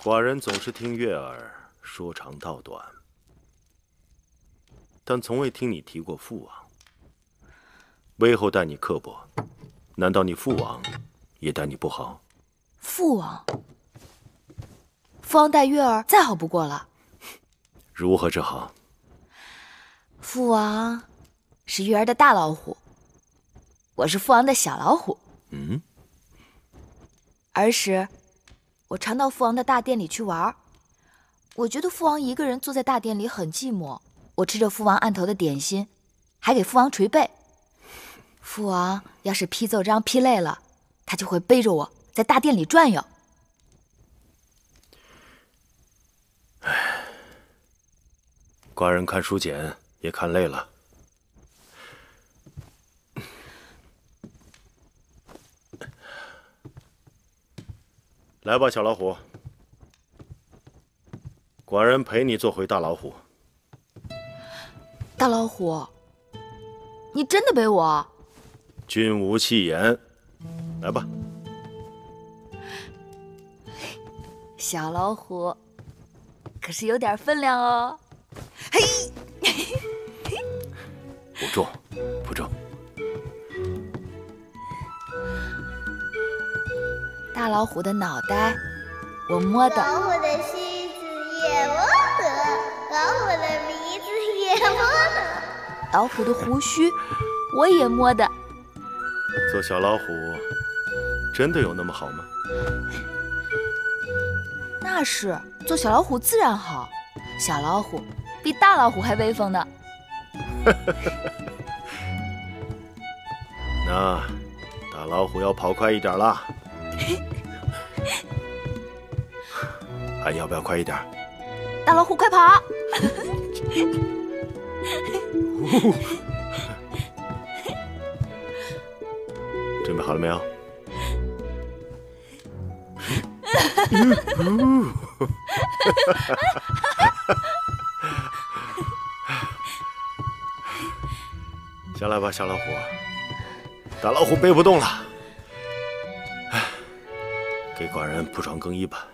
寡人总是听月儿说长道短，但从未听你提过父王。魏后待你刻薄，难道你父王也待你不好？ 父王待月儿再好不过了。 如何是好？ 父王是月儿的大老虎，我是父王的小老虎。 嗯。 儿时，我常到父王的大殿里去玩。我觉得父王一个人坐在大殿里很寂寞。我吃着父王案头的点心，还给父王捶背。父王要是批奏章批累了，他就会背着我在大殿里转悠。 寡人看书简也看累了。来吧，小老虎，寡人陪你做回大老虎。 大老虎，你真的背我？ 君无戏言，来吧。 小老虎可是有点分量哦。嘿， 不重，不重。 大老虎的脑袋，我摸的； 老虎的须子也摸得，老虎的鼻子也摸得， 老虎的胡须我也摸的。 做小老虎真的有那么好吗？ 那是，做小老虎自然好。小老虎比大老虎还威风呢。 那大老虎要跑快一点啦。还要不要快一点？ 大老虎快跑！ 准备好了没有？下来吧，小老虎。大老虎背不动了，给寡人铺床更衣吧。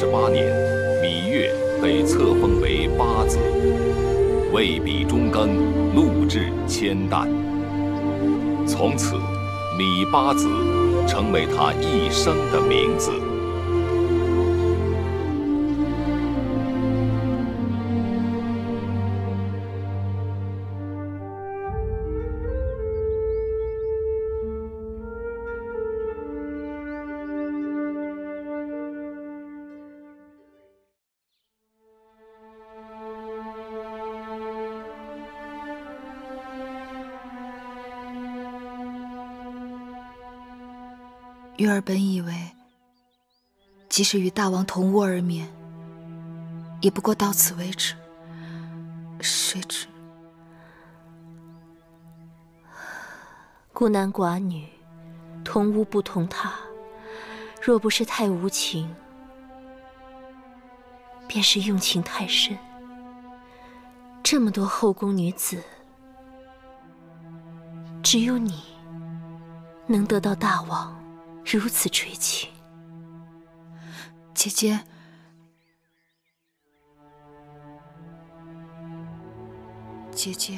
28年，芈月被册封为八子，为笔中耕，录制千担。从此，芈八子成为他一生的名字。 月儿本以为，即使与大王同屋而眠，也不过到此为止。谁知孤男寡女，同屋不同榻，若不是太无情，便是用情太深。这么多后宫女子，只有你能得到大王如此垂青。 姐姐，姐姐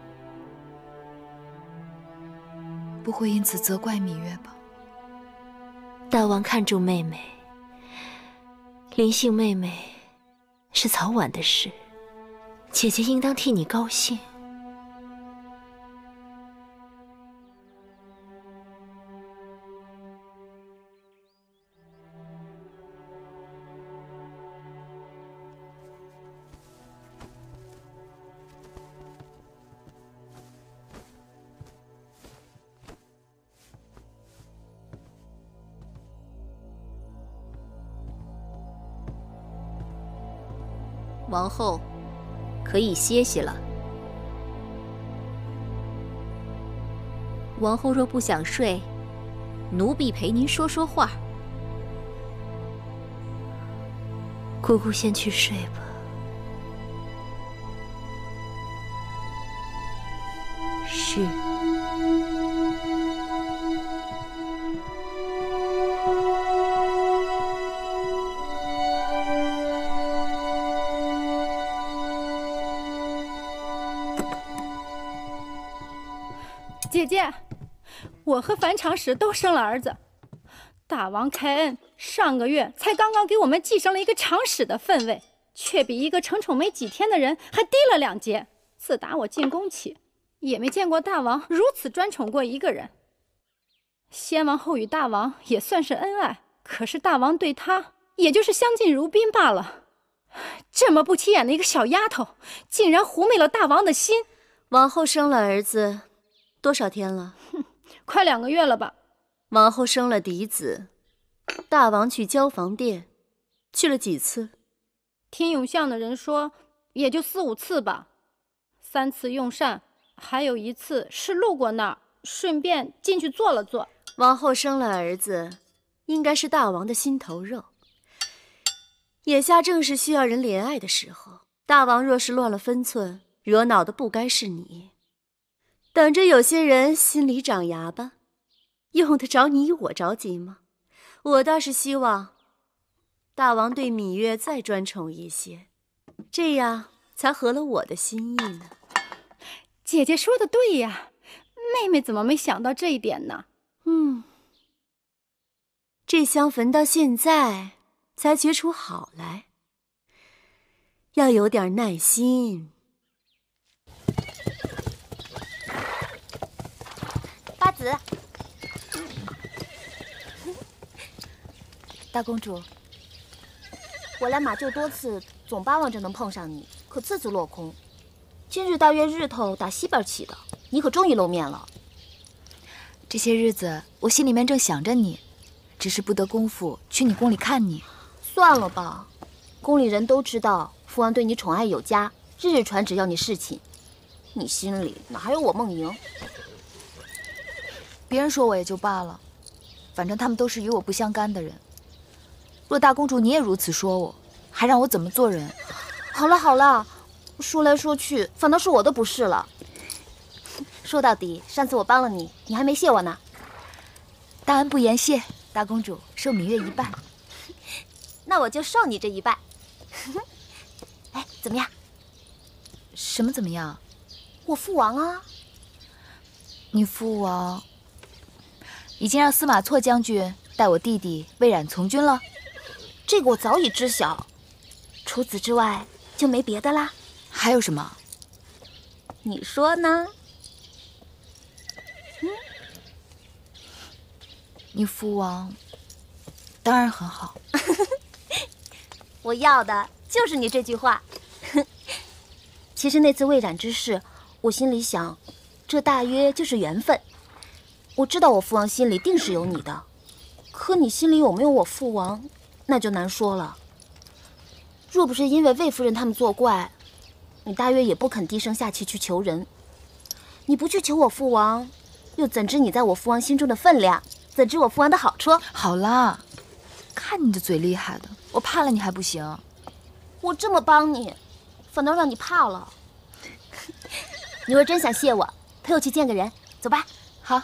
不会因此责怪芈月吧？ 大王看重妹妹，临幸妹妹是早晚的事，姐姐应当替你高兴。 王后，可以歇息了。王后若不想睡，奴婢陪您说说话。 姑姑先去睡吧。 是。 姐姐，我和樊长史都生了儿子，大王开恩，上个月才刚刚给我们继上了一个长史的分位，却比一个承宠没几天的人还低了2阶。自打我进宫起，也没见过大王如此专宠过一个人。先王后与大王也算是恩爱，可是大王对她也就是相敬如宾罢了。这么不起眼的一个小丫头，竟然狐媚了大王的心。 王后生了儿子多少天了？ 快2个月了吧。 王后生了嫡子，大王去交房殿，去了几次？ 听永巷的人说，也就4、5次吧。3次用膳，还有1次是路过那儿，顺便进去坐了坐。 王后生了儿子，应该是大王的心头肉。眼下正是需要人怜爱的时候，大王若是乱了分寸，惹恼的不该是你。等着有些人心里长芽吧，用得着你我着急吗？我倒是希望大王对芈月再专宠一些，这样才合了我的心意呢。 姐姐说的对呀，妹妹怎么没想到这一点呢？ 这香焚到现在才觉出好来，要有点耐心。 八子，大公主， 我来马厩多次，总巴望着能碰上你，可次次落空。今日大约日头打西边起的，你可终于露面了。 这些日子我心里面正想着你，只是不得功夫去你宫里看你。 算了吧，宫里人都知道父王对你宠爱有加，日日传旨要你侍寝，你心里哪还有我梦莹？ 别人说我也就罢了，反正他们都是与我不相干的人。若大公主你也如此说我，还让我怎么做人？ 好了好了，说来说去，反倒是我的不是了。说到底，上次我帮了你，你还没谢我呢。 大恩不言谢，大公主受芈月一拜。 那我就受你这一拜。哎，怎么样？ 什么怎么样？ 我父王啊！ 你父王已经让司马错将军带我弟弟魏冉从军了。 这个我早已知晓。除此之外就没别的啦。 还有什么？ 你说呢？ 你父王当然很好。 我要的就是你这句话。其实那次魏冉之事，我心里想，这大约就是缘分。我知道我父王心里定是有你的，可你心里有没有我父王，那就难说了。若不是因为魏夫人他们作怪，你大约也不肯低声下气去求人。你不去求我父王，又怎知你在我父王心中的分量？怎知我父王的好处？ 好啦，看你这嘴厉害的，我怕了你还不行。 我这么帮你，反倒让你怕了。你若真想谢我，陪我去见个人，走吧。 好。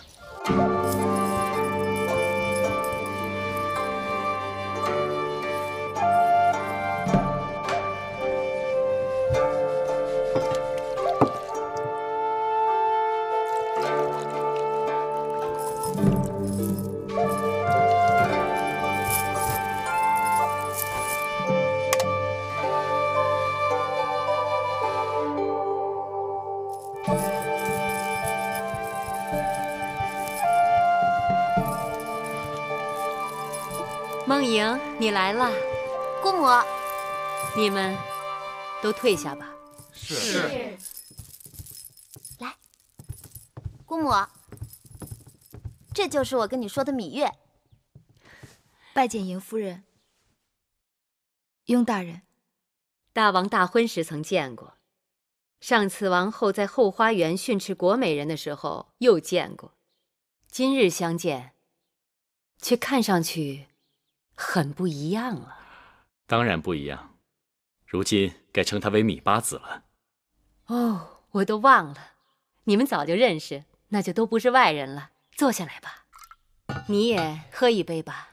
梦莹，你来了。 姑母， 你们都退下吧。 是。来，姑母，这就是我跟你说的芈月。 拜见迎夫人。雍大人， 大王大婚时曾见过，上次王后在后花园训斥国美人的时候又见过，今日相见，却看上去很不一样了。 当然不一样，如今该称他为芈八子了。 哦，我都忘了，你们早就认识，那就都不是外人了。坐下来吧，你也喝一杯吧。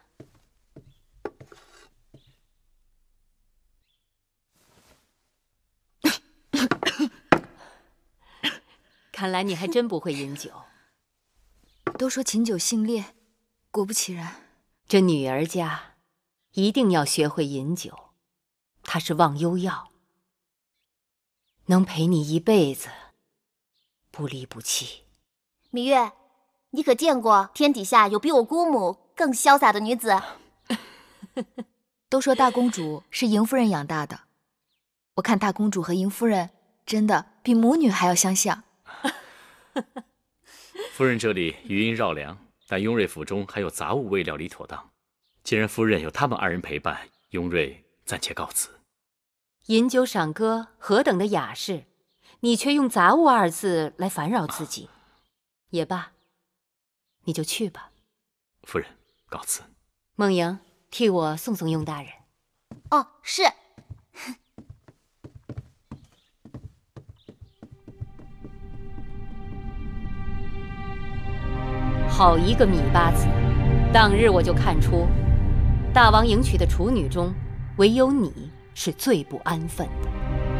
看来你还真不会饮酒。 都说琴酒性烈，果不其然。 这女儿家一定要学会饮酒，它是忘忧药，能陪你一辈子，不离不弃。 芈月，你可见过天底下有比我姑母更潇洒的女子？ 都说大公主是迎夫人养大的，我看大公主和迎夫人真的比母女还要相像。 夫人这里余音绕梁，但雍瑞府中还有杂物未料理妥当。既然夫人有他们二人陪伴，雍瑞暂且告辞。 饮酒赏歌何等的雅事，你却用杂物二字来烦扰自己。也罢，你就去吧。 夫人，告辞。 梦莹，替我送送雍大人。 哦，是。 好一个芈八子！当日我就看出，大王迎娶的处女中，唯有你是最不安分的。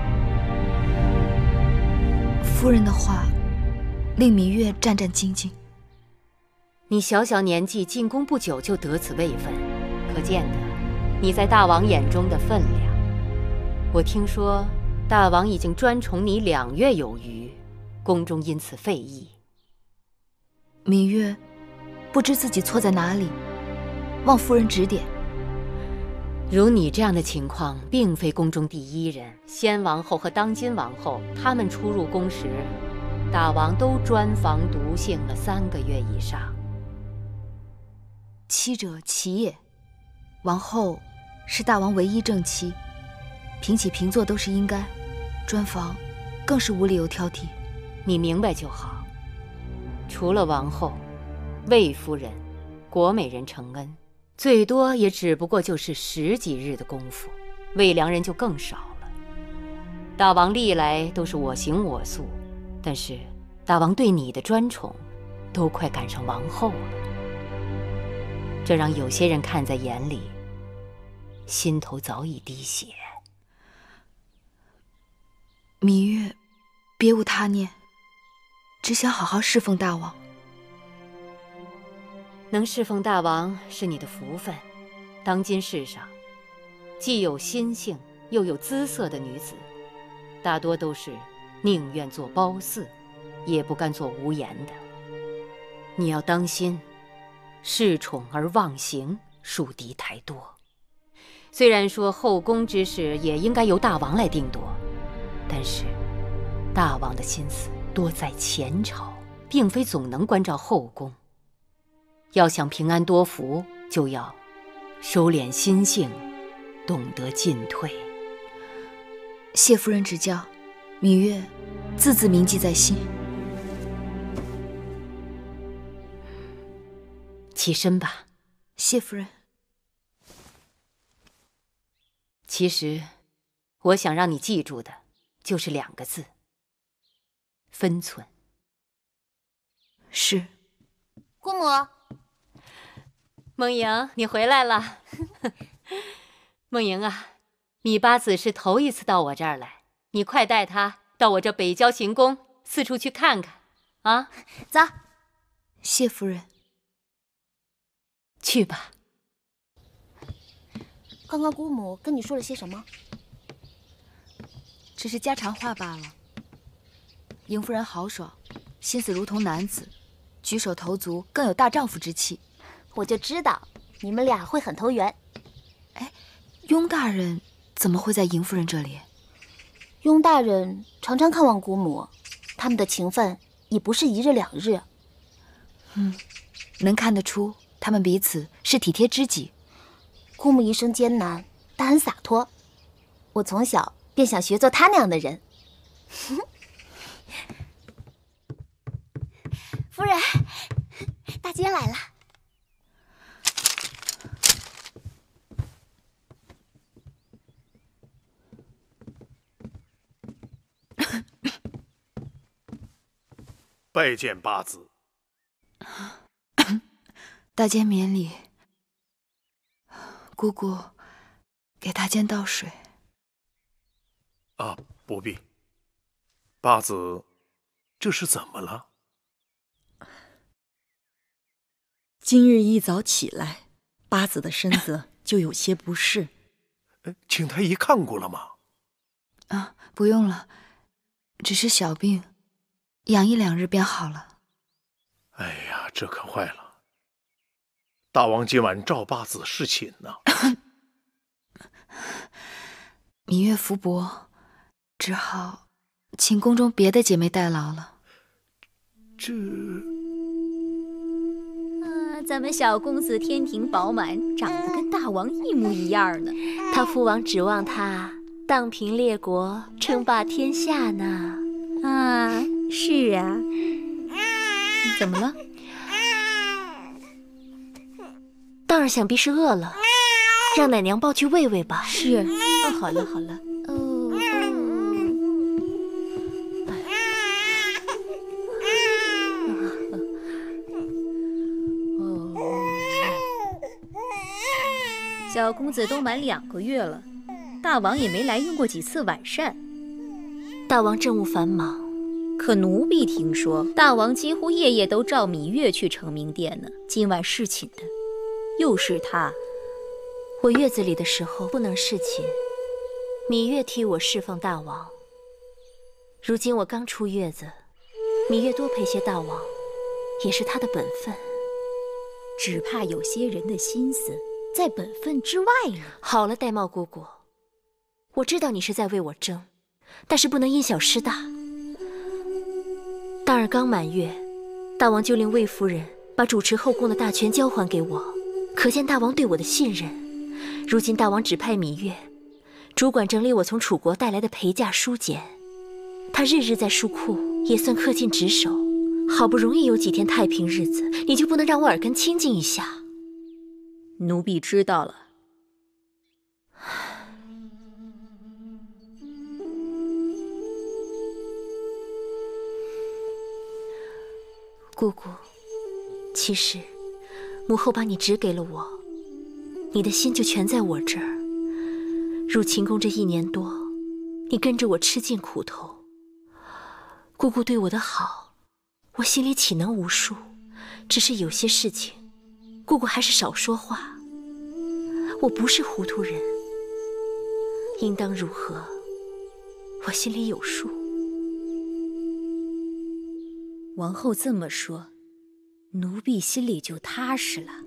夫人的话令芈月战战兢兢。 你小小年纪进宫不久就得此位分，可见得你在大王眼中的分量。我听说大王已经专宠你2月有余，宫中因此废议。 芈月不知自己错在哪里，望夫人指点。 如你这样的情况，并非宫中第一人。先王后和当今王后，他们出入宫时，大王都专防独行了3个月以上。 妻者妻也，王后是大王唯一正妻，平起平坐都是应该，专防更是无理由挑剔。 你明白就好。除了王后、魏夫人、国美人承恩，最多也只不过就是10几日的功夫，魏良人就更少了。大王历来都是我行我素，但是大王对你的专宠，都快赶上王后了。这让有些人看在眼里， 心头早已滴血。 芈月，别无他念，只想好好侍奉大王。 能侍奉大王是你的福分。当今世上，既有心性又有姿色的女子，大多都是宁愿做褒姒，也不甘做无颜的。你要当心，恃宠而忘形，树敌太多。虽然说后宫之事也应该由大王来定夺，但是大王的心思多在前朝，并非总能关照后宫。要想平安多福，就要收敛心性，懂得进退。 谢夫人指教，芈月字字铭记在心。 起身吧。 谢夫人。 其实，我想让你记住的，就是2个字：分寸。 是。 姑母， 梦莹，你回来了。梦莹啊，芈八子是头一次到我这儿来，你快带她到我这北郊行宫四处去看看啊！ 走。 谢夫人。 去吧。 刚刚姑母跟你说了些什么？ 只是家常话罢了。邢夫人豪爽，心思如同男子，举手投足更有大丈夫之气。 我就知道你们俩会很投缘。 哎，雍大人怎么会在邢夫人这里？ 雍大人常常看望姑母，他们的情分已不是1日2日。 能看得出他们彼此是体贴知己。 姑母一生艰难，但很洒脱。我从小便想学做她那样的人。夫人，大姐来了。 拜见八子。 大监免礼。姑姑，给大监倒水。 啊，不必。八子，这是怎么了？ 今日一早起来，八子的身子就有些不适。 请太医看过了吗？ 啊，不用了，只是小病，养1、2日便好了。 哎呀，这可坏了！大王今晚召八子侍寝呢。 芈月福薄，只好请宫中别的姐妹代劳了。 这…… 咱们小公子天庭饱满，长得跟大王一模一样呢。 他父王指望他荡平列国，称霸天下呢。 啊，是啊。怎么了？ 当儿想必是饿了，让奶娘抱去喂喂吧。 是。哦，好了好了。小公子都满2个月了，大王也没来用过几次晚膳。 大王政务繁忙， 可奴婢听说大王几乎夜夜都召芈月去承明殿呢。今晚侍寝的又是他。 我月子里的时候不能侍寝，芈月替我侍奉大王。如今我刚出月子，芈月多陪些大王，也是她的本分。 只怕有些人的心思在本分之外了。 好了，玳瑁姑姑，我知道你是在为我争，但是不能因小失大。当儿刚满月，大王就令魏夫人把主持后宫的大权交还给我，可见大王对我的信任。如今大王指派芈月主管整理我从楚国带来的陪嫁书简，她日日在书库，也算恪尽职守。好不容易有几天太平日子，你就不能让我耳根清净一下？ 奴婢知道了。 姑姑，其实母后把你指给了我，你的心就全在我这儿。 入秦宫这1年多，你跟着我吃尽苦头，姑姑对我的好，我心里岂能无数？只是有些事情，姑姑还是少说话。我不是糊涂人，应当如何，我心里有数。 王后这么说，奴婢心里就踏实了。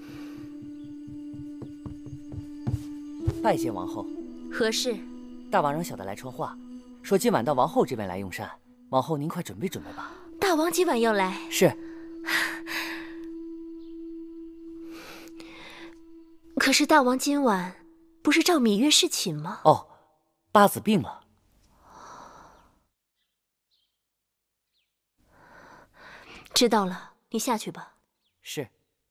拜见王后。 何事？ 大王让小的来传话，说今晚到王后这边来用膳。王后您快准备准备吧。 大王今晚要来？ 是。 可是大王今晚不是召芈月侍寝吗？ 哦，八子病了。 知道了，你下去吧。 是。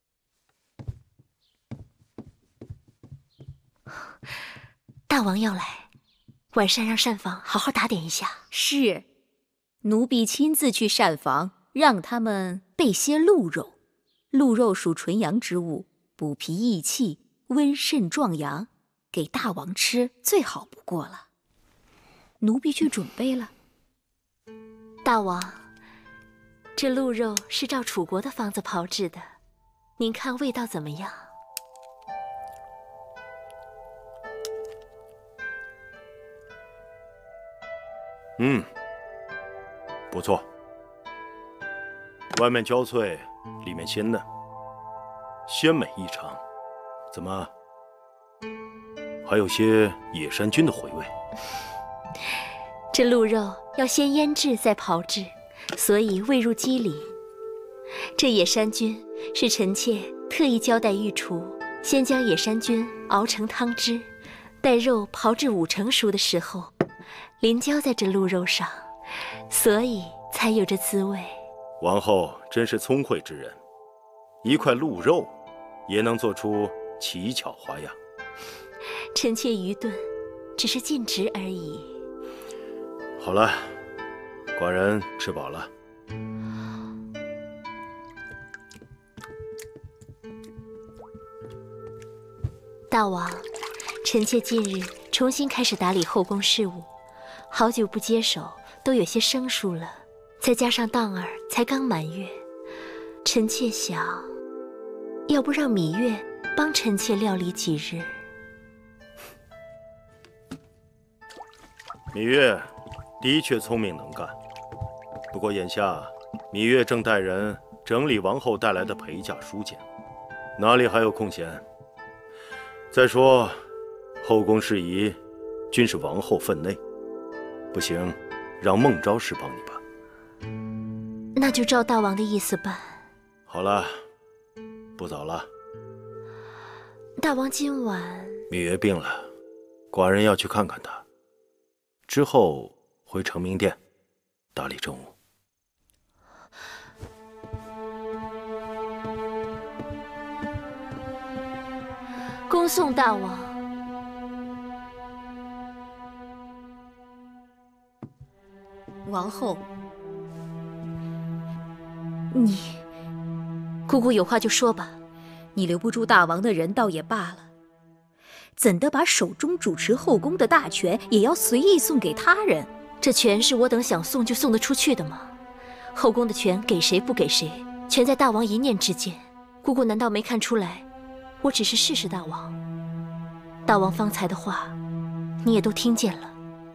大王要来，晚膳让膳房好好打点一下。 是，奴婢亲自去膳房，让他们备些鹿肉。鹿肉属纯阳之物，补脾益气，温肾壮阳，给大王吃最好不过了。奴婢去准备了。 大王，这鹿肉是照楚国的方子炮制的，您看味道怎么样？ 不错。外面焦脆，里面鲜嫩，鲜美异常。怎么，还有些野山菌的回味？ 这鹿肉要先腌制再炮制，所以味入肌里。这野山菌是臣妾特意交代御厨，先将野山菌熬成汤汁，待肉炮制5成熟的时候，淋浇在这鹿肉上，所以才有这滋味。 王后真是聪慧之人，一块鹿肉也能做出奇巧花样。 臣妾愚钝，只是尽职而已。 好了，寡人吃饱了。 大王，臣妾近日重新开始打理后宫事务，好久不接手，都有些生疏了。再加上当儿才刚满月，臣妾想，要不让芈月帮臣妾料理几日。 芈月的确聪明能干，不过眼下芈月正带人整理王后带来的陪嫁书简，哪里还有空闲？再说，后宫事宜均是王后分内，不行，让孟昭氏帮你吧。 那就照大王的意思办。 好了，不早了。 大王今晚…… 芈月病了，寡人要去看看她，之后回承明殿打理政务。 恭送大王。 王后， 姑姑有话就说吧。 你留不住大王的人倒也罢了，怎的把手中主持后宫的大权也要随意送给他人？ 这权是我等想送就送得出去的吗？后宫的权给谁不给谁，全在大王一念之间。姑姑难道没看出来，我只是试试大王？大王方才的话，你也都听见了。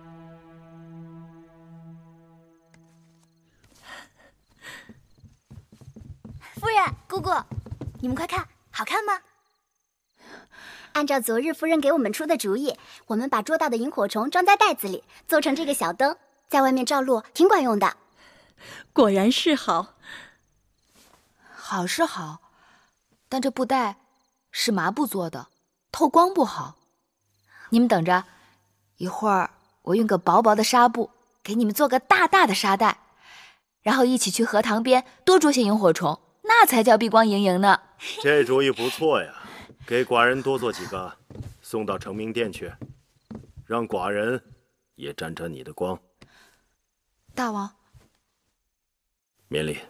夫人、姑姑，你们快看，好看吗？按照昨日夫人给我们出的主意，我们把捉到的萤火虫装在袋子里，做成这个小灯，在外面照路挺管用的。 果然是好。 好是好，但这布袋是麻布做的，透光不好。你们等着，一会儿我用个薄薄的纱布给你们做个大大的纱袋，然后一起去荷塘边多捉些萤火虫，那才叫碧光莹莹呢。 这主意不错呀，给寡人多做几个，送到承明殿去，让寡人也沾沾你的光。 大王， 免礼。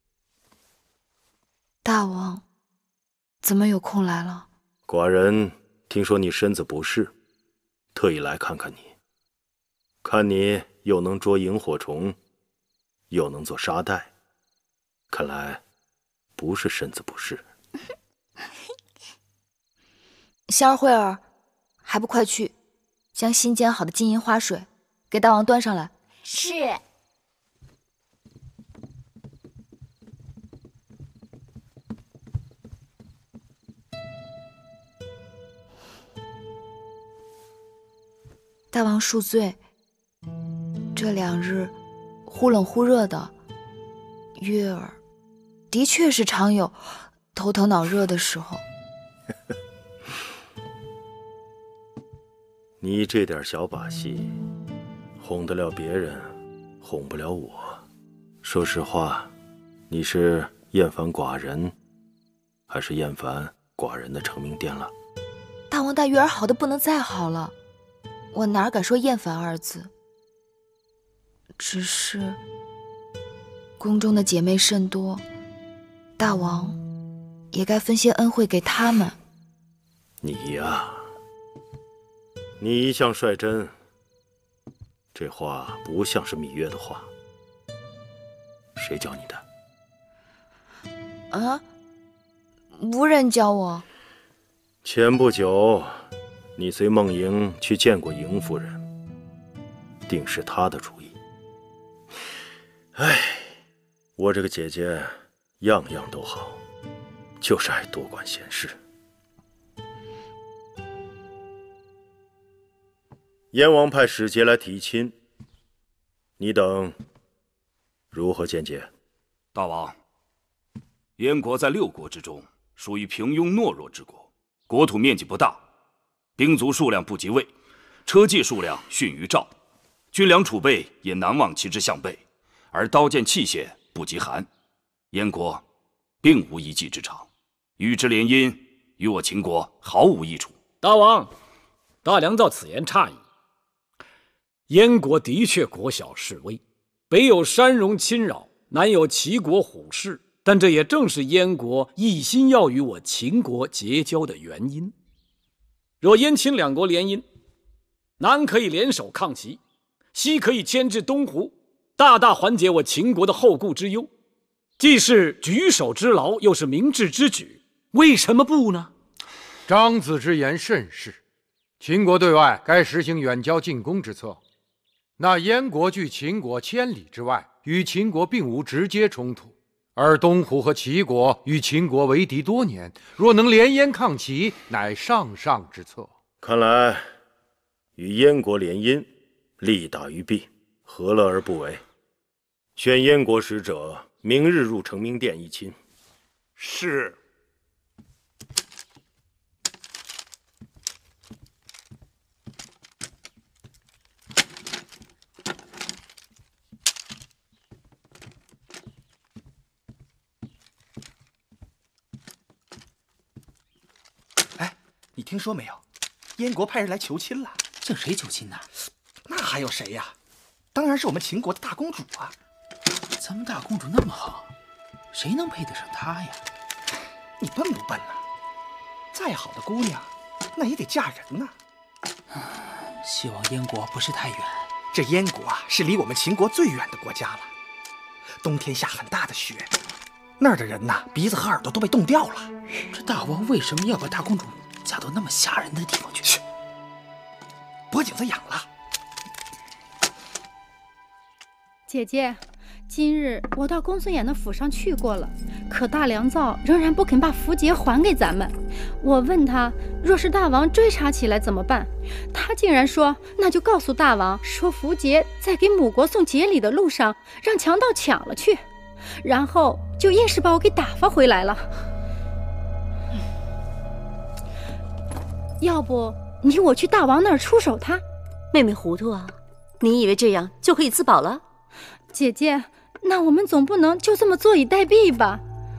大王，怎么有空来了？ 寡人听说你身子不适， 特意来看看你，看你又能捉萤火虫，又能做沙袋，看来不是身子不适。 香儿、慧儿，还不快去将新煎好的金银花水给大王端上来。 是。 大王恕罪，这2日忽冷忽热的，月儿的确是常有头疼脑热的时候。 你这点小把戏，哄得了别人，哄不了我。说实话，你是厌烦寡人，还是厌烦寡人的成名殿了？ 大王待月儿好的不能再好了，我哪敢说厌烦2字？只是宫中的姐妹甚多，大王也该分些恩惠给她们。 你呀，你一向率真，这话不像是芈月的话。谁教你的？ 啊？无人教我。 前不久，你随梦莹去见过邢夫人，定是她的主意。哎，我这个姐姐样样都好，就是爱多管闲事。燕王派使节来提亲，你等如何见解？ 大王，燕国在6国之中属于平庸懦弱之国，国土面积不大，兵卒数量不及魏，车骑数量逊于赵，军粮储备也难望其之项背，而刀剑器械不及韩。燕国并无一技之长，与之联姻，与我秦国毫无益处。 大王，大良造此言差矣。燕国的确国小势微，北有山戎侵扰，南有齐国虎视，但这也正是燕国一心要与我秦国结交的原因。若燕秦2国联姻，南可以联手抗齐，西可以牵制东胡，大大缓解我秦国的后顾之忧，既是举手之劳，又是明智之举，为什么不呢？ 张子之言甚是，秦国对外该实行远交近攻之策。那燕国距秦国千里之外，与秦国并无直接冲突，而东胡和齐国与秦国为敌多年，若能联燕抗齐，乃上上之策。 看来与燕国联姻，利大于弊，何乐而不为？选燕国使者，明日入成明殿议亲。 是。 你听说没有？燕国派人来求亲了。 向谁求亲呢？ 那还有谁呀？当然是我们秦国的大公主啊！ 咱们大公主那么好，谁能配得上她呀？ 你笨不笨呐？再好的姑娘，那也得嫁人呐。 希望燕国不是太远。 这燕国啊，是离我们秦国最远的国家了。冬天下很大的雪，那儿的人呐，鼻子和耳朵都被冻掉了。 这大王为什么要把大公主嫁到那么吓人的地方去？ 脖颈子痒了。 姐姐，今日我到公孙衍的府上去过了，可大良造仍然不肯把符节还给咱们。我问他，若是大王追查起来怎么办？他竟然说，那就告诉大王，说符节在给母国送节礼的路上让强盗抢了去，然后就硬是把我给打发回来了。要不你我去大王那儿出手他？ 妹妹糊涂啊，你以为这样就可以自保了？ 姐姐，那我们总不能就这么坐以待毙吧？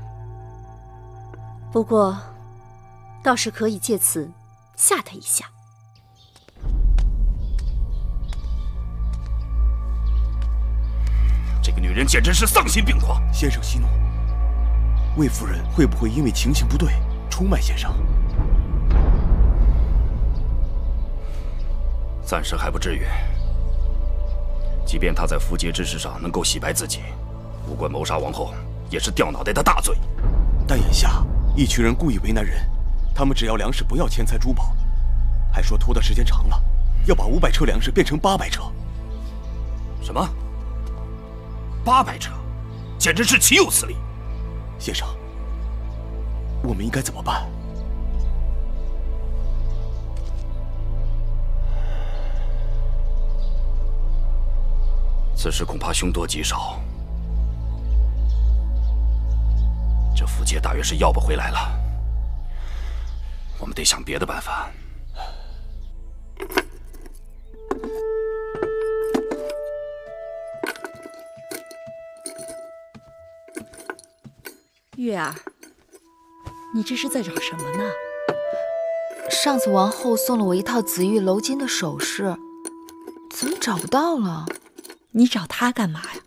不过倒是可以借此吓他一下。 这个女人简直是丧心病狂！ 先生息怒，魏夫人会不会因为情形不对出卖先生？ 暂时还不至于。即便他在符节之事上能够洗白自己，不过谋杀王后也是掉脑袋的大罪。 但眼下一群人故意为难人，他们只要粮食，不要钱财珠宝，还说拖的时间长了，要把500车粮食变成800车。 什么？800车，简直是岂有此理！ 先生，我们应该怎么办？ 此事恐怕凶多吉少，这符节大约是要不回来了。我们得想别的办法。 月儿，你这是在找什么呢？ 上次王后送了我一套紫玉鎏金的首饰，怎么找不到了？ 你找它干嘛呀？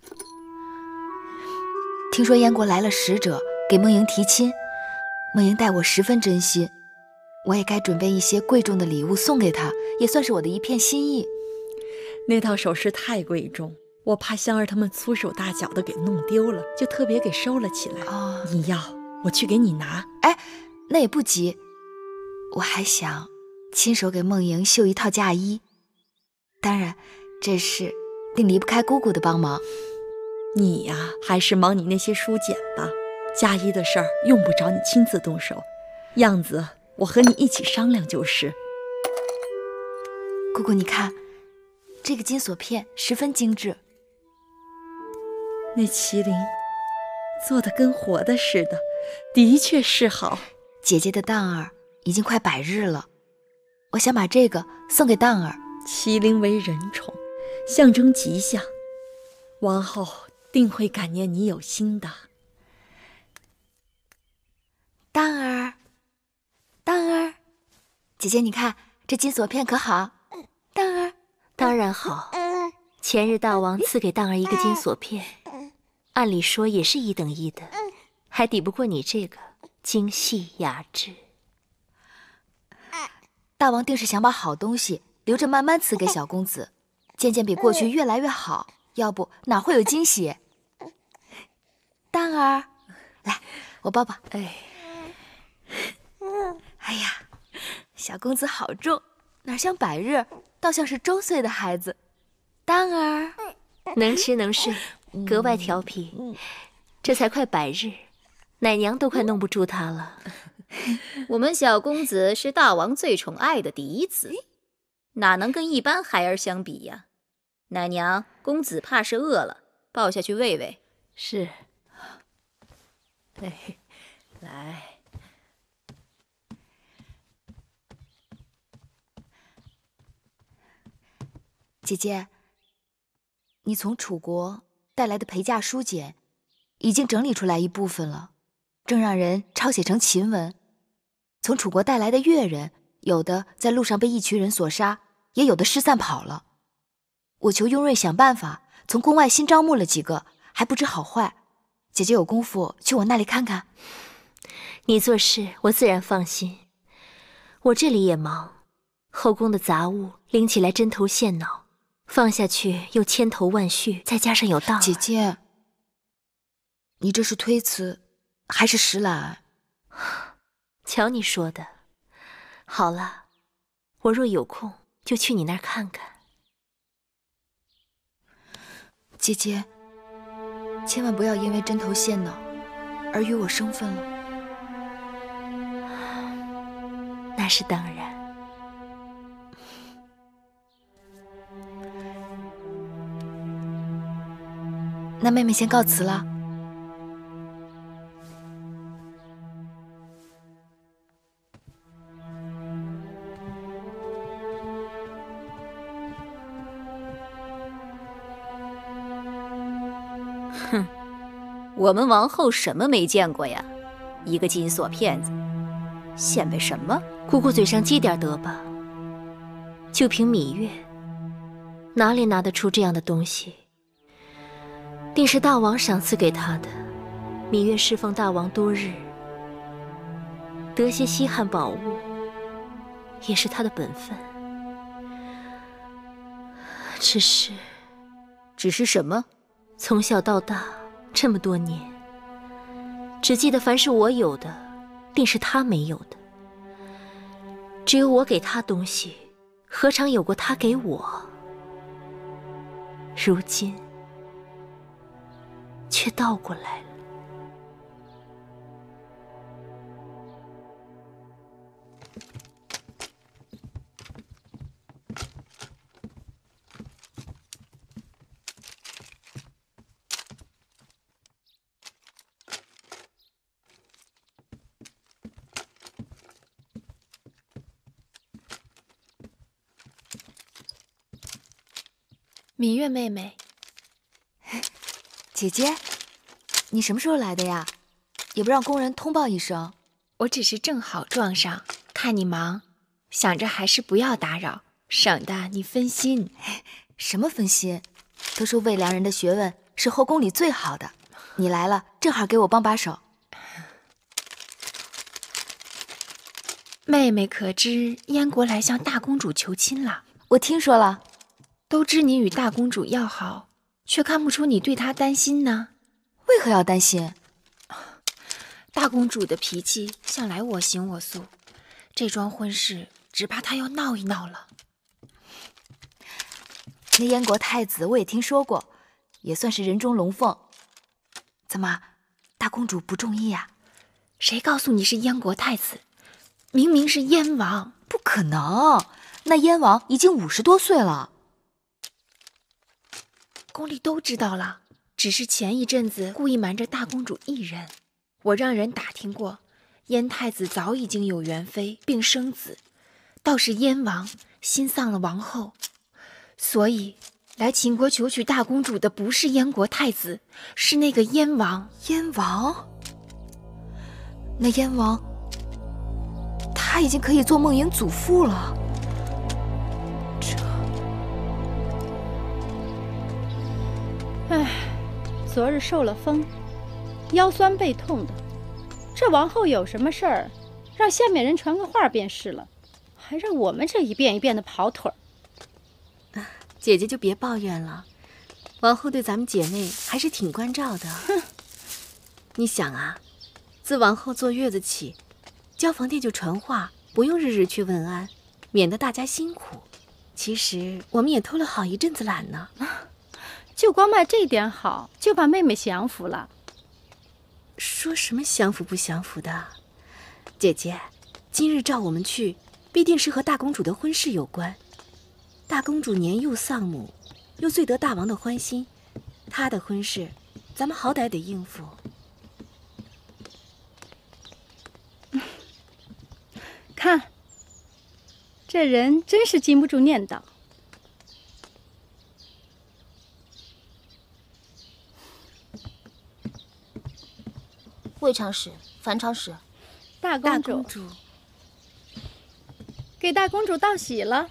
听说燕国来了使者，给梦莹提亲，梦莹待我十分真心，我也该准备一些贵重的礼物送给她，也算是我的一片心意。 那套首饰太贵重，我怕香儿他们粗手大脚的给弄丢了，就特别给收了起来。你要，我去给你拿。 哎，那也不急，我还想亲手给梦莹绣一套嫁衣，当然，这事定离不开姑姑的帮忙。 你呀，还是忙你那些书简吧。嫁衣的事儿用不着你亲自动手，样子我和你一起商量就是。 姑姑，你看，这个金锁片十分精致。 那麒麟做的跟活的似的，的确是好。 姐姐的当儿已经快100日了，我想把这个送给当儿。 麒麟为人宠，象征吉祥，王后定会感念你有心的。 当儿，当儿，姐姐你看这金锁片可好？当儿， 当然好。前日大王赐给当儿一个金锁片，按理说也是1等1的，还抵不过你这个精细雅致。 大王定是想把好东西留着慢慢赐给小公子，渐渐比过去越来越好，要不哪会有惊喜？当儿，来，我抱抱。哎呀，小公子好重，哪像100日，倒像是周岁的孩子。当儿， 能吃能睡，格外调皮。这才快100日，奶娘都快弄不住他了。 我们小公子是大王最宠爱的嫡子，哪能跟一般孩儿相比呀？奶娘，公子怕是饿了，抱下去喂喂。 是。来。 姐姐，你从楚国带来的陪嫁书简已经整理出来一部分了，正让人抄写成秦文。从楚国带来的越人，有的在路上被一群人所杀，也有的失散跑了。我求雍瑞想办法，从宫外新招募了几个，还不知好坏。姐姐有功夫去我那里看看。 你做事我自然放心，我这里也忙，后宫的杂物拎起来针头线脑，放下去又千头万绪，再加上有当儿。 姐姐，你这是推辞还是实懒？ 瞧你说的。好了，我若有空就去你那儿看看。 姐姐，千万不要因为针头线脑而与我生分了。 那是当然。 那妹妹先告辞了。 哼，我们王后什么没见过呀？一个金锁片子，显摆什么？ 姑姑嘴上积点德吧。就凭芈月，哪里拿得出这样的东西？定是大王赏赐给她的。芈月侍奉大王多日，得些稀罕宝物，也是她的本分。 只是什么？从小到大这么多年，只记得凡是我有的，定是他没有的。只有我给他东西，何尝有过他给我？如今却倒过来了。 芈月妹妹，姐姐，你什么时候来的呀？也不让工人通报一声。 我只是正好撞上，看你忙，想着还是不要打扰，省得你分心。 什么分心？都说魏良人的学问是后宫里最好的，你来了，正好给我帮把手。 妹妹可知燕国来向大公主求亲了？ 我听说了。 都知你与大公主要好，却看不出你对她担心呢。 为何要担心？ 大公主的脾气向来我行我素，这桩婚事只怕她要闹一闹了。 那燕国太子我也听说过，也算是人中龙凤。怎么，大公主不中意呀？ 谁告诉你是燕国太子？明明是燕王。 不可能，那燕王已经50多岁了。 宫里都知道了，只是前一阵子故意瞒着大公主一人。我让人打听过，燕太子早已经有元妃并生子，倒是燕王心丧了王后，所以来秦国求娶大公主的不是燕国太子，是那个燕王。 燕王？那燕王他已经可以做梦莹祖父了。 唉，昨日受了风，腰酸背痛的。这王后有什么事儿，让下面人传个话便是了，还让我们这一遍一遍的跑腿儿。 姐姐就别抱怨了，王后对咱们姐妹还是挺关照的。你想啊，自王后坐月子起，交房店就传话，不用日日去问安，免得大家辛苦。其实我们也偷了好一阵子懒呢。 就光卖这点好，就把妹妹降服了。 说什么降服不降服的？姐姐，今日召我们去，必定是和大公主的婚事有关。大公主年幼丧母，又最得大王的欢心，她的婚事，咱们好歹得应付。 看，这人真是禁不住念叨。 魏长史、樊长史， 大公主，给大公主道喜了。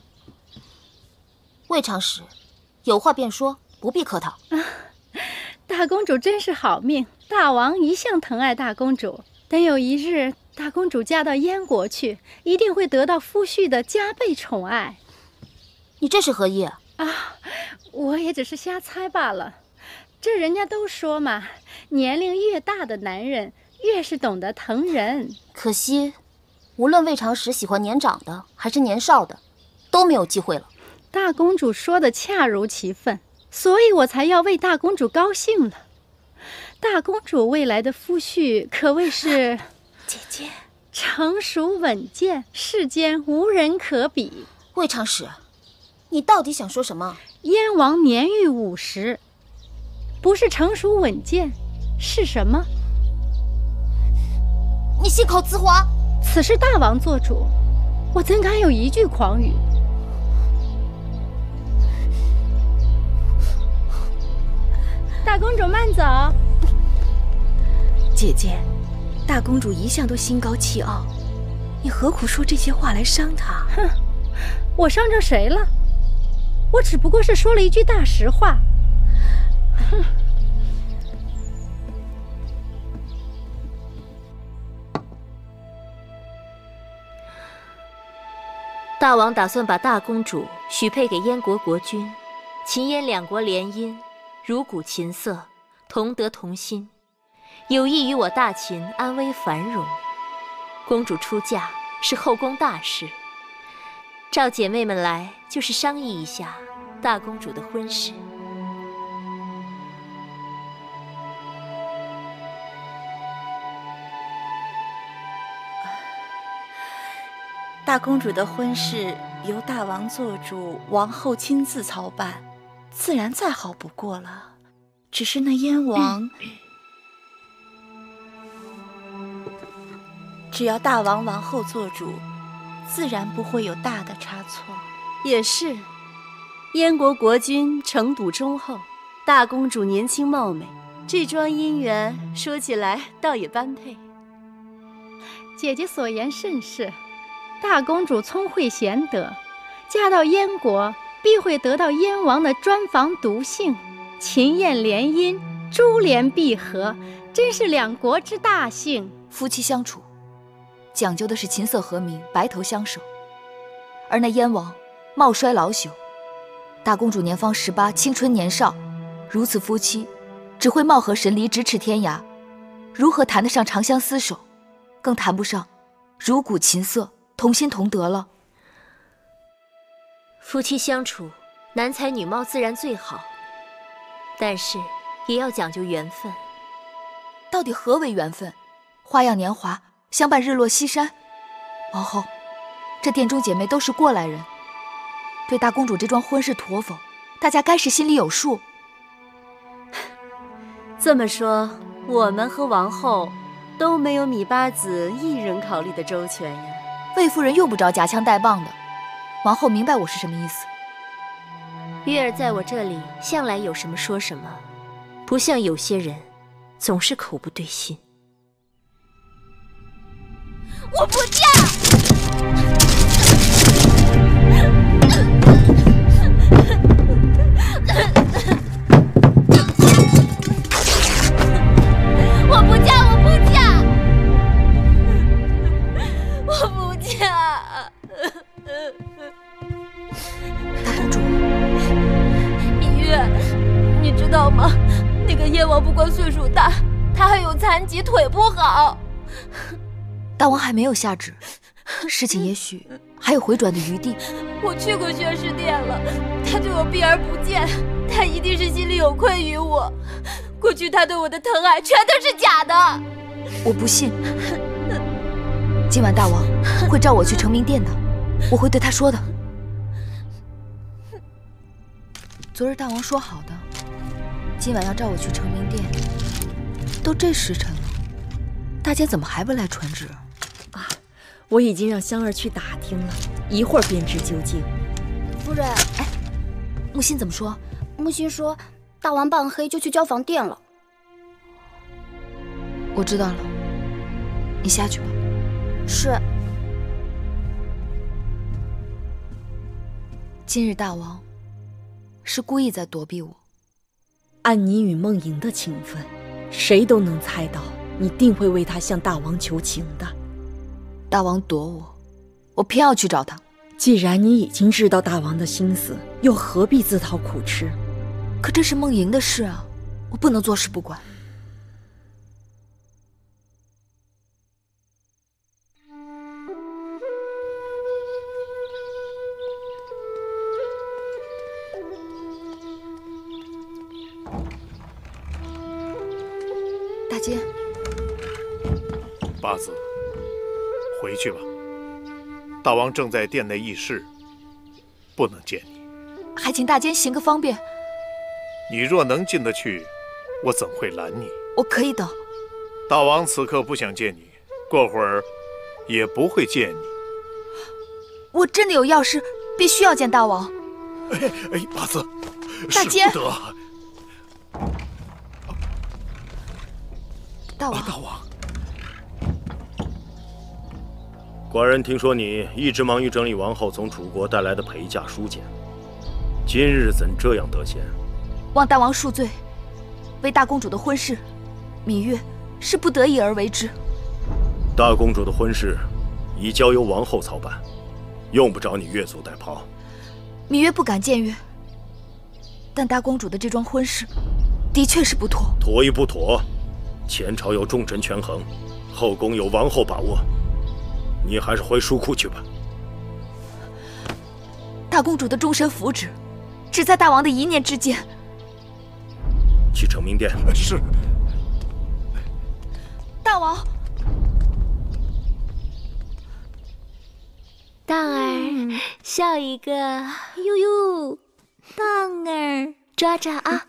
魏长史，有话便说，不必客套。 大公主真是好命，大王一向疼爱大公主，等有一日大公主嫁到燕国去，一定会得到夫婿的加倍宠爱。 你这是何意啊？ 我也只是瞎猜罢了。这人家都说嘛，年龄越大的男人越是懂得疼人。 可惜，无论魏长史喜欢年长的还是年少的，都没有机会了。 大公主说的恰如其分，所以我才要为大公主高兴了。大公主未来的夫婿可谓是姐姐成熟稳健，世间无人可比。 魏长史，你到底想说什么？ 燕王年逾50，不是成熟稳健，是什么？ 你信口雌黄！ 此事大王做主，我怎敢有一句狂语？大公主慢走。 姐姐，大公主一向都心高气傲，你何苦说这些话来伤她？ 哼，我伤着谁了？我只不过是说了一句大实话。哼。 大王打算把大公主许配给燕国国君， 秦燕两国联姻，如古琴瑟，同德同心，有益于我大秦安危繁荣。公主出嫁是后宫大事，召姐妹们来就是商议一下大公主的婚事。 大公主的婚事由大王做主，王后亲自操办，自然再好不过了。只是那燕王，只要大王王后做主，自然不会有大的差错。 也是，燕国国君城堵忠厚，大公主年轻貌美，这桩姻缘说起来倒也般配。 姐姐所言甚是。大公主聪慧贤德，嫁到燕国必会得到燕王的专房独幸，秦燕联姻，珠联璧合，真是两国之大幸。 夫妻相处，讲究的是琴瑟和鸣，白头相守。而那燕王貌衰老朽，大公主年方18，青春年少，如此夫妻，只会貌合神离，咫尺天涯，如何谈得上长相厮守？更谈不上如古琴瑟，同心同德了。 夫妻相处，男才女貌自然最好，但是也要讲究缘分。 到底何为缘分？花样年华，相伴日落西山。王后，这殿中姐妹都是过来人，对大公主这桩婚事妥否，大家该是心里有数。 这么说，我们和王后都没有米八子一人考虑的周全呀。 魏夫人用不着夹枪带棒的，王后明白我是什么意思。 月儿在我这里向来有什么说什么，不像有些人总是口不对心。 我不嫁！我不嫁！我不嫁！我不嫁！ 大公主， 芈月，你知道吗？那个燕王不光岁数大，他还有残疾，腿不好。 大王还没有下旨，事情也许还有回转的余地。 我去过宣室殿了，他对我避而不见，他一定是心里有愧于我。过去他对我的疼爱全都是假的。 我不信。今晚大王会召我去承明殿的，我会对他说的。昨日大王说好的，今晚要召我去承明殿，都这时辰了，大家怎么还不来传旨？ 啊，我已经让香儿去打听了，一会儿便知究竟。 夫人， 哎，木心怎么说？ 木心说，大王半黑就去交房殿了。 我知道了，你下去吧。 是。 今日大王是故意在躲避我。 按你与梦莹的情分，谁都能猜到你定会为他向大王求情的。 大王躲我，我偏要去找他。 既然你已经知道大王的心思，又何必自讨苦吃？ 可这是梦莹的事啊，我不能坐视不管。大姐， 八子，回去吧。大王正在殿内议事，不能见你。 还请大监行个方便。 你若能进得去，我怎会拦你？ 我可以等。 大王此刻不想见你，过会儿也不会见你。 我真的有要事，必须要见大王。 哎，八子， 大监， 使不得。 大王， 大王， 寡人听说你一直忙于整理王后从楚国带来的陪嫁书简，今日怎这样得闲？ 望大王恕罪，为大公主的婚事，芈月是不得已而为之。 大公主的婚事已交由王后操办，用不着你越俎代庖。 芈月不敢僭越， 但大公主的这桩婚事，的确是不妥。 妥与不妥，前朝有重臣权衡，后宫有王后把握，你还是回书库去吧。 大公主的终身福祉，只在大王的一念之间。 去承明殿。 是。 大王。 荡儿，笑一个，呦呦，荡儿，抓抓啊！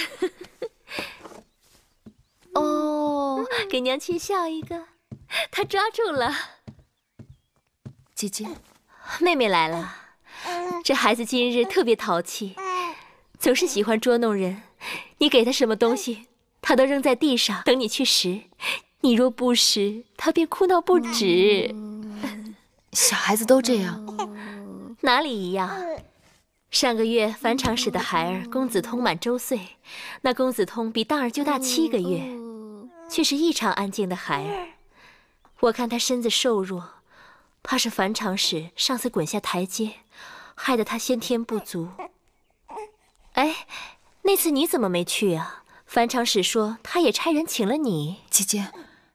哦，给娘亲笑一个，她抓住了。 姐姐， 妹妹来了。这孩子今日特别淘气，总是喜欢捉弄人。你给他什么东西，他都扔在地上，等你去拾。你若不拾，他便哭闹不止。 小孩子都这样。 哪里一样？上个月樊长史的孩儿公子通满周岁，那公子通比荡儿就大7个月，却是异常安静的孩儿。我看他身子瘦弱，怕是樊长史上次滚下台阶，害得他先天不足。哎，那次你怎么没去啊？樊长史说他也差人请了你。 姐姐，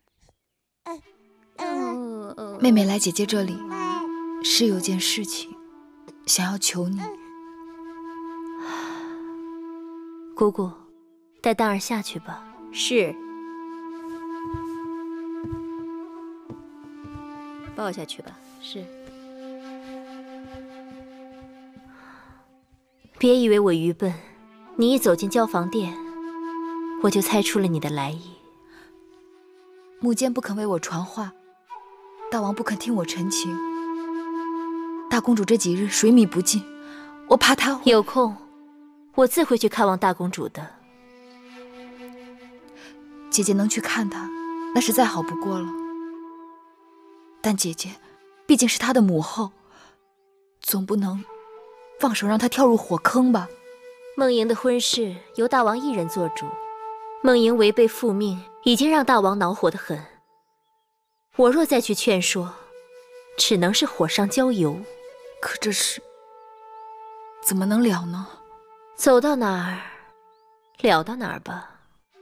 妹妹来姐姐这里是有件事情想要求你。 姑姑，带荡儿下去吧。 是。抱下去吧。 是。别以为我愚笨，你一走进交房殿，我就猜出了你的来意。 母监不肯为我传话，大王不肯听我陈情。大公主这几日水米不进，我怕她会…… 有空，我自会去看望大公主的。 姐姐能去看她，那是再好不过了。但姐姐毕竟是她的母后，总不能放手让她跳入火坑吧？ 梦莹的婚事由大王一人做主，梦莹违背父命，已经让大王恼火得很。我若再去劝说，只能是火上浇油。 可这事怎么能了呢？ 走到哪儿，了到哪儿吧。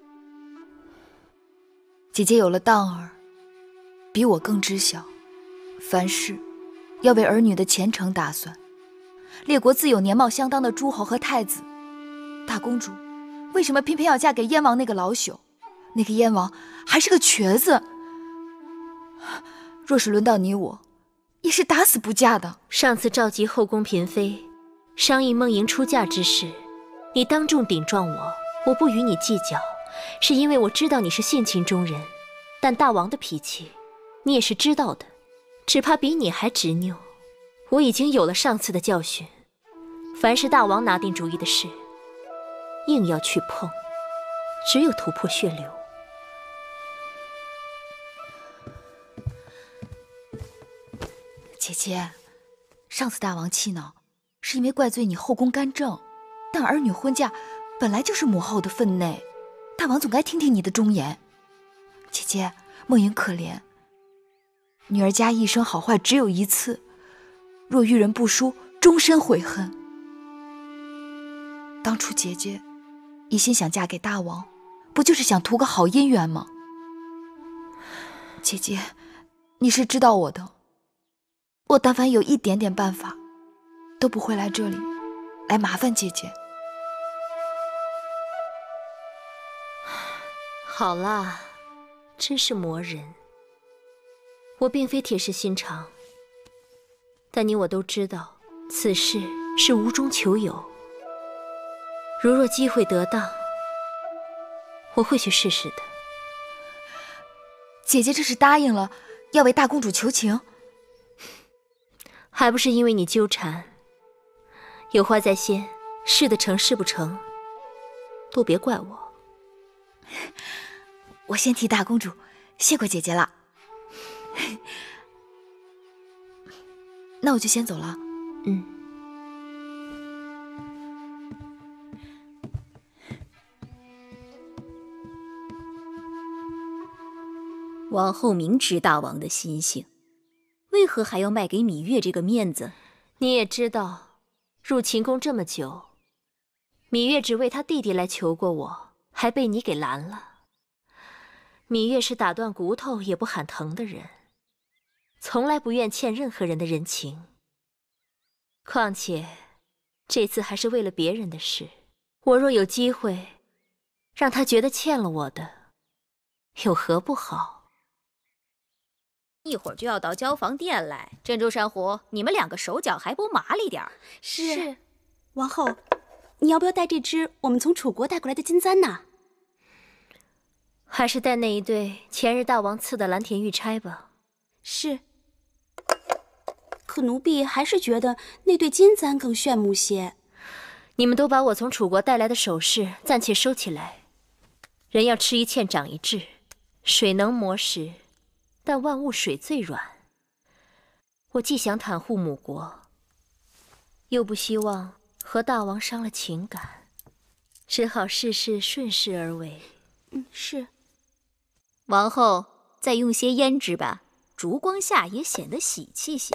姐姐有了荡儿，比我更知晓，凡事要为儿女的前程打算。列国自有年貌相当的诸侯和太子，大公主为什么偏偏要嫁给燕王那个老朽？那个燕王还是个瘸子。若是轮到你我，也是打死不嫁的。 上次召集后宫嫔妃，商议梦莹出嫁之事，你当众顶撞我，我不与你计较，是因为我知道你是性情中人，但大王的脾气，你也是知道的，只怕比你还执拗。我已经有了上次的教训，凡是大王拿定主意的事，硬要去碰，只有突破血流。 姐姐，上次大王气恼，是因为怪罪你后宫干政，但儿女婚嫁本来就是母后的分内，大王总该听听你的忠言。姐姐，梦莹可怜，女儿家一生好坏只有一次，若遇人不淑，终身悔恨。当初姐姐一心想嫁给大王，不就是想图个好姻缘吗？姐姐，你是知道我的，我但凡有一点点办法，都不会来这里来麻烦姐姐。 好啦，真是磨人。我并非铁石心肠，但你我都知道，此事是无中求有。如若机会得当，我会去试试的。 姐姐这是答应了要为大公主求情， 还不是因为你纠缠。有话在先，事得成事不成，都别怪我。 我先替大公主谢过姐姐了。那我就先走了。 王后明知大王的心性，为何还要卖给芈月这个面子？ 你也知道，入秦宫这么久， 芈月只为他弟弟来求过我，还被你给拦了。芈月是打断骨头也不喊疼的人，从来不愿欠任何人的人情。况且，这次还是为了别人的事，我若有机会让他觉得欠了我的，有何不好？ 一会儿就要到交房店来，珍珠珊瑚，你们两个手脚还不麻利点儿？ 是。王后，你要不要带这只我们从楚国带过来的金簪呢？ 还是带那一对前日大王赐的蓝田玉钗吧。 是。可奴婢还是觉得那对金簪更炫目些。 你们都把我从楚国带来的首饰暂且收起来。人要吃一堑长一智，水能磨石，但万物水最软。我既想袒护母国，又不希望和大王伤了情感，只好事事顺势而为。 是。 王后再用些胭脂吧，烛光下也显得喜气些。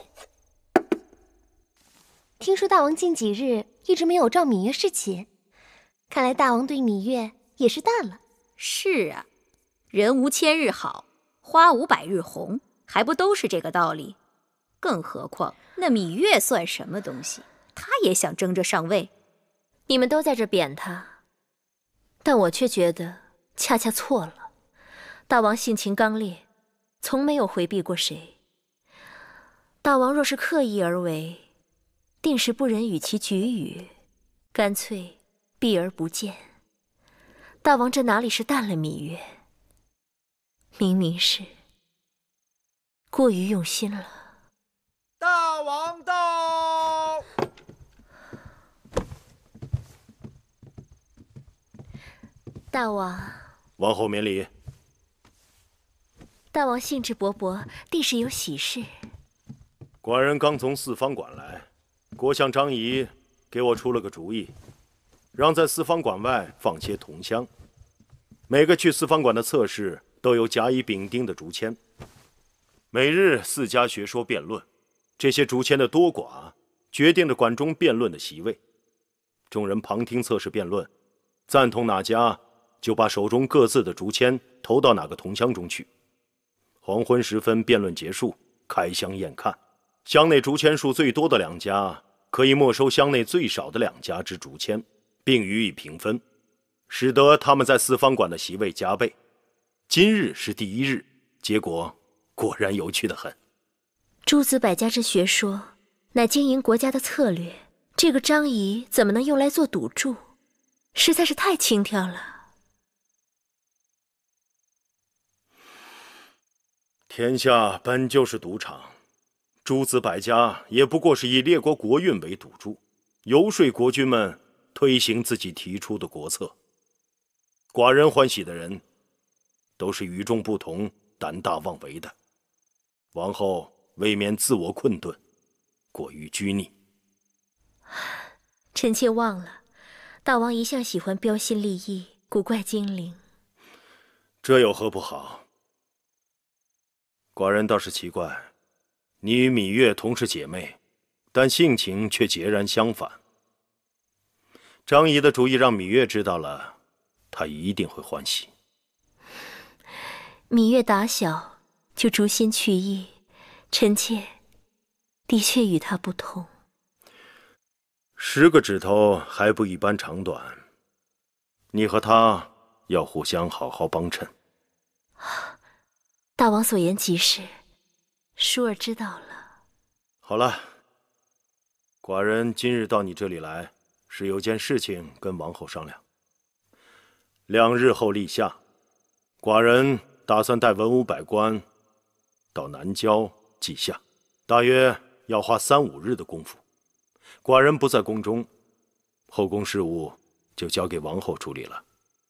听说大王近几日一直没有召芈月侍寝，看来大王对芈月也是淡了。 是啊，人无千日好，花无百日红，还不都是这个道理？更何况那芈月算什么东西？她也想争着上位。 你们都在这贬她，但我却觉得恰恰错了。大王性情刚烈，从没有回避过谁。大王若是刻意而为，定是不忍与其举语，干脆避而不见。大王这哪里是淡了芈月，明明是过于用心了。 大王到！ 大王， 王后免礼。 大王兴致勃勃，定是有喜事。 寡人刚从四方馆来，国相张仪给我出了个主意，让在四方馆外放些铜箱，每个去四方馆的侧室都有甲乙丙丁的竹签，每日4家学说辩论，这些竹签的多寡决定着馆中辩论的席位。众人旁听侧室辩论，赞同哪家，就把手中各自的竹签投到哪个铜箱中去。黄昏时分，辩论结束，开箱验看，箱内竹签数最多的2家可以没收箱内最少的2家之竹签，并予以平分，使得他们在四方馆的席位加倍。今日是第1日，结果果然有趣得很。 诸子百家之学说，乃经营国家的策略，这个张仪怎么能用来做赌注？实在是太轻佻了。 天下本就是赌场，诸子百家也不过是以列国国运为赌注，游说国君们推行自己提出的国策。寡人欢喜的人，都是与众不同、胆大妄为的。王后未免自我困顿，过于拘泥。 臣妾忘了，大王一向喜欢标新立异、古怪精灵。 这有何不好？寡人倒是奇怪，你与芈月同是姐妹，但性情却截然相反。张仪的主意让芈月知道了，她一定会欢喜。 芈月打小就逐心去意，臣妾的确与她不同。 10个指头还不一般长短，你和她要互相好好帮衬。 大王所言极是，淑儿知道了。 好了，寡人今日到你这里来，是有件事情跟王后商量。2日后立夏，寡人打算带文武百官到南郊祭夏，大约要花3、5日的功夫。寡人不在宫中，后宫事务就交给王后处理了。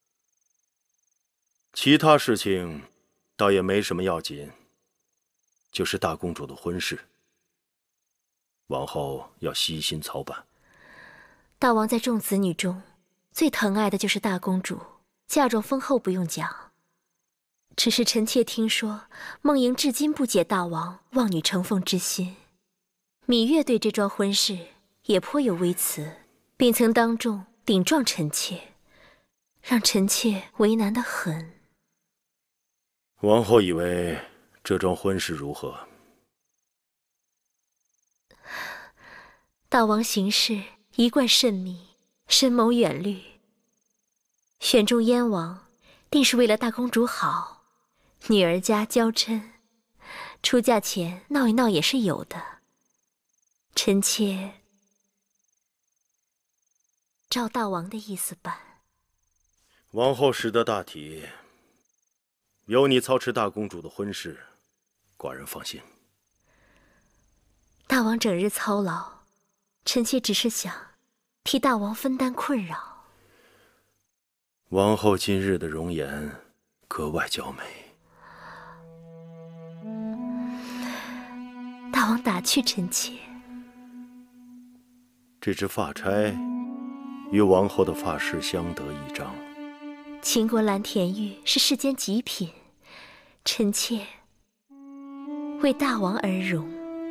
其他事情倒也没什么要紧，就是大公主的婚事，王后要悉心操办。 大王在众子女中最疼爱的就是大公主，嫁妆丰厚不用讲。只是臣妾听说梦莹至今不解大王望女成凤之心，芈月对这桩婚事也颇有微词，并曾当众顶撞臣妾，让臣妾为难得很。 王后以为这桩婚事如何？ 大王行事一贯慎密，深谋远虑，选中燕王，定是为了大公主好。女儿家娇嗔，出嫁前闹一闹也是有的。臣妾照大王的意思办。 王后识得大体，由你操持大公主的婚事，寡人放心。 大王整日操劳，臣妾只是想替大王分担困扰。 王后今日的容颜格外娇美。 大王打趣臣妾。 这只发钗与王后的发饰相得益彰。 秦国蓝田玉是世间极品，臣妾为大王而容。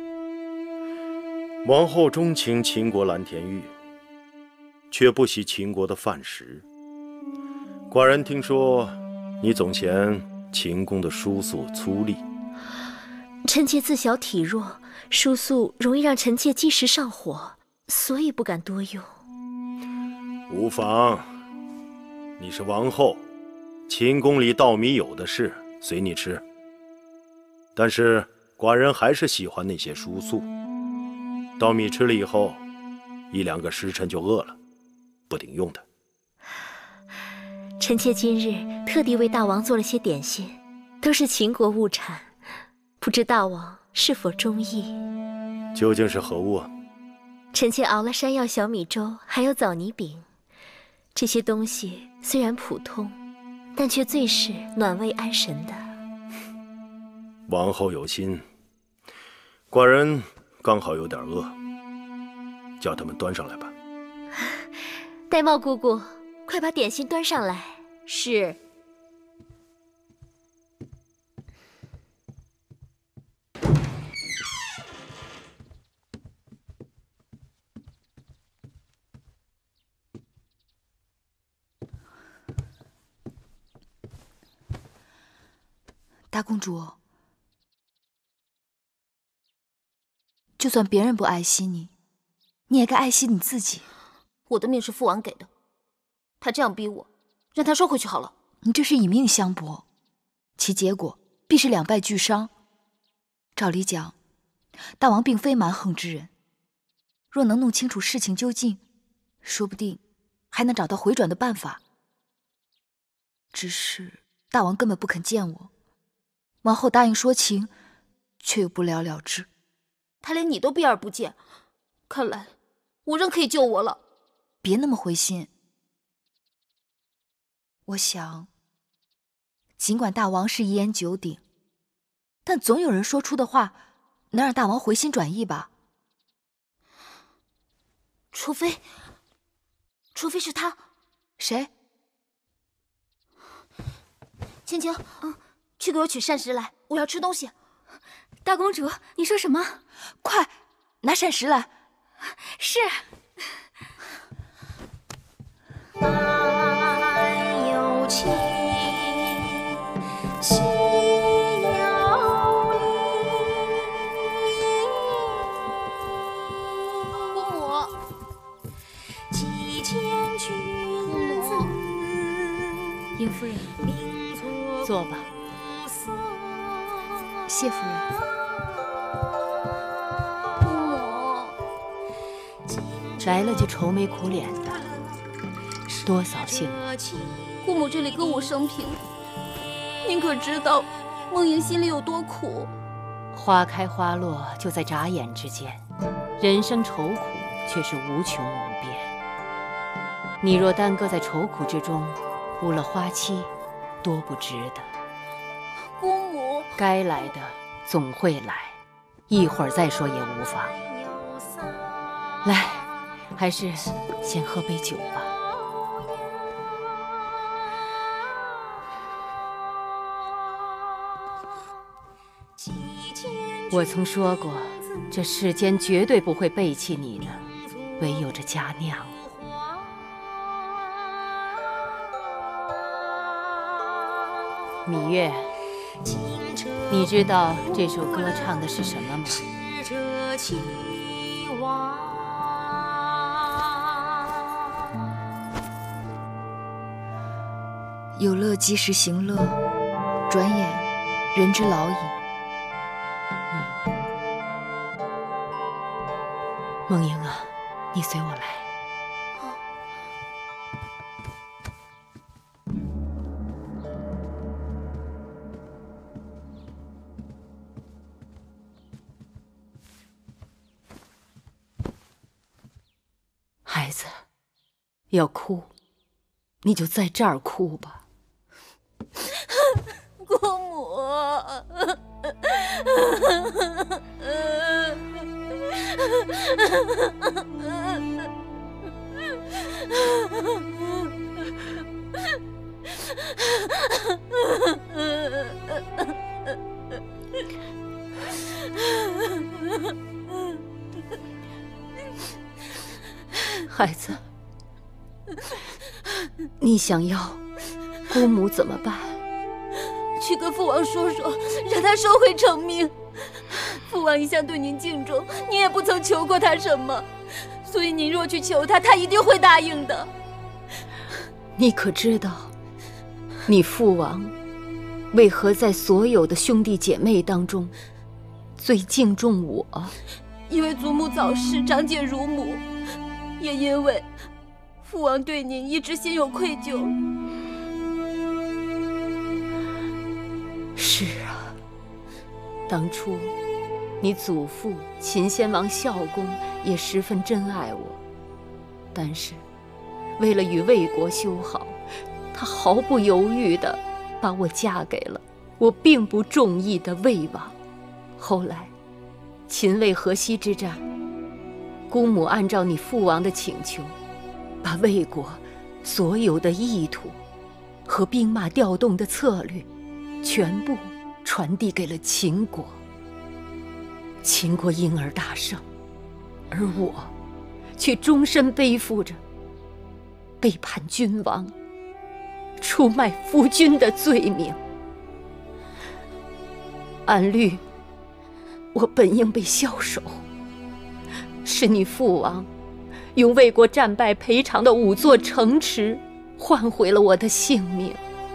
王后钟情秦国蓝田玉，却不喜秦国的范石。寡人听说你总嫌秦宫的疏素粗粝。 臣妾自小体弱，疏素容易让臣妾积食上火，所以不敢多用。 无妨，你是王后，秦宫里稻米有的是，随你吃。但是寡人还是喜欢那些疏素，稻米吃了以后，1-2个时辰就饿了，不顶用的。 臣妾今日特地为大王做了些点心，都是秦国物产，不知大王是否中意？ 究竟是何物啊？ 臣妾熬了山药小米粥，还有枣泥饼。这些东西虽然普通，但却最是暖胃安神的。 王后有心，寡人刚好有点饿，叫他们端上来吧。 玳瑁姑姑，快把点心端上来。 是。 大公主，就算别人不爱惜你，你也该爱惜你自己。 我的命是父王给的，他这样逼我，让他收回去好了。 你这是以命相搏，其结果必是两败俱伤。照理讲，大王并非蛮横之人，若能弄清楚事情究竟，说不定还能找到回转的办法。只是大王根本不肯见我，王后答应说情，却又不了了之。 他连你都避而不见，看来无人可以救我了。 别那么灰心。我想，尽管大王是一言九鼎，但总有人说出的话能让大王回心转意吧。 除非是他。 谁？ 青青，去给我取膳食来，我要吃东西。 大公主，你说什么？ 快拿膳食来。 是。 南有情，西有离。 姑母， 几千君子， 殷夫人，坐吧。 谢夫人。 姑母， 来了就愁眉苦脸的，多扫兴。 姑母这里歌舞升平，您可知道梦莹心里有多苦？ 花开花落就在眨眼之间，人生愁苦却是无穷无边。你若耽搁在愁苦之中，误了花期，多不值得。 姑母， 该来的总会来，一会儿再说也无妨。来，还是先喝杯酒吧。我曾说过，这世间绝对不会背弃你的，唯有这佳酿。 芈月，你知道这首歌唱的是什么吗？ 有乐及时行乐，转眼人之老矣。 梦莹啊，你随我来。孩子，要哭，你就在这儿哭吧。 姑母， 孩子，你想要姑母怎么办？ 去跟父王说说，让他收回成命。父王一向对您敬重，你也不曾求过他什么，所以您若去求他，他一定会答应的。 你可知道，你父王为何在所有的兄弟姐妹当中最敬重我？ 因为祖母早逝，长姐如母，也因为父王对您一直心有愧疚。 是啊，当初你祖父秦先王孝公也十分珍爱我，但是为了与魏国修好，他毫不犹豫地把我嫁给了我并不中意的魏王。后来秦魏河西之战，姑母按照你父王的请求，把魏国所有的意图和兵马调动的策略全部传递给了秦国。秦国因而大胜，而我却终身背负着背叛君王、出卖夫君的罪名。按律，我本应被枭首，是你父王用魏国战败赔偿的5座城池换回了我的性命。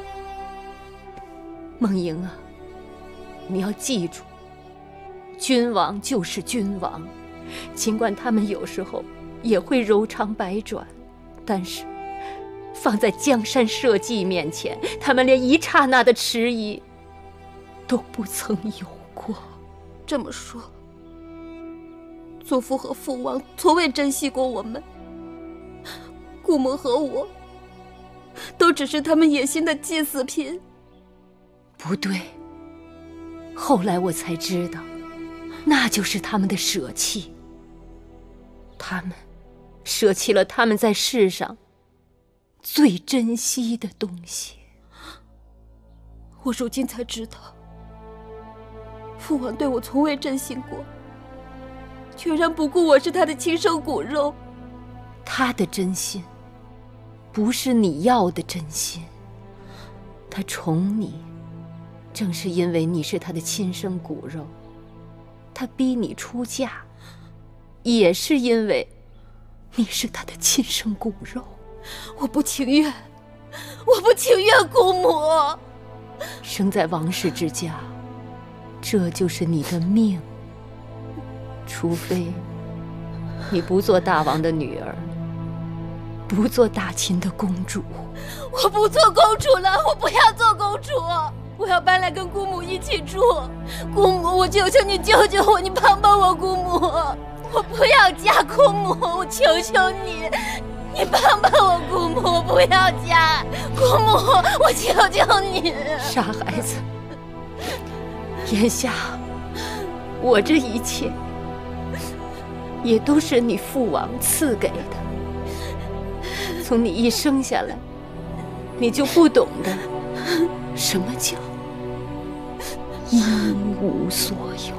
梦莹啊，你要记住，君王就是君王，尽管他们有时候也会柔肠百转，但是放在江山社稷面前，他们连一刹那的迟疑都不曾有过。 这么说，祖父和父王从未珍惜过我们，姑母和我都只是他们野心的祭祀品。 不对，后来我才知道，那就是他们的舍弃。他们舍弃了他们在世上最珍惜的东西。 我如今才知道，父王对我从未真心过，全然不顾我是他的亲生骨肉。 他的真心不是你要的真心，他宠你正是因为你是他的亲生骨肉，他逼你出嫁也是因为你是他的亲生骨肉。 我不情愿，我不情愿，姑母。 生在王室之家，这就是你的命。除非你不做大王的女儿，不做大秦的公主。 我不做公主了，我不要做公主，我要搬来跟姑母一起住。姑母，我求求你救救我，你帮帮我，姑母。我不要嫁，姑母，我求求你，你帮帮我，姑母，我不要嫁，姑母，我求求你。 傻孩子，眼下我这一切也都是你父王赐给的。从你一生下来，你就不懂得什么叫一无所有。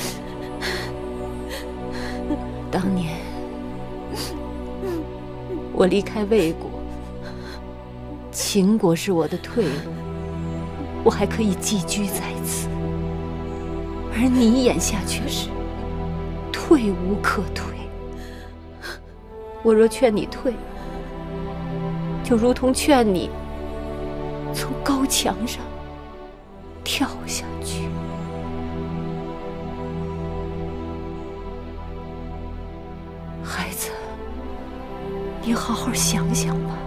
当年我离开魏国，秦国是我的退路， 我还可以寄居在此。而你眼下却是退无可退。我若劝你退，就如同劝你从高墙上跳下去。孩子，你好好想想吧。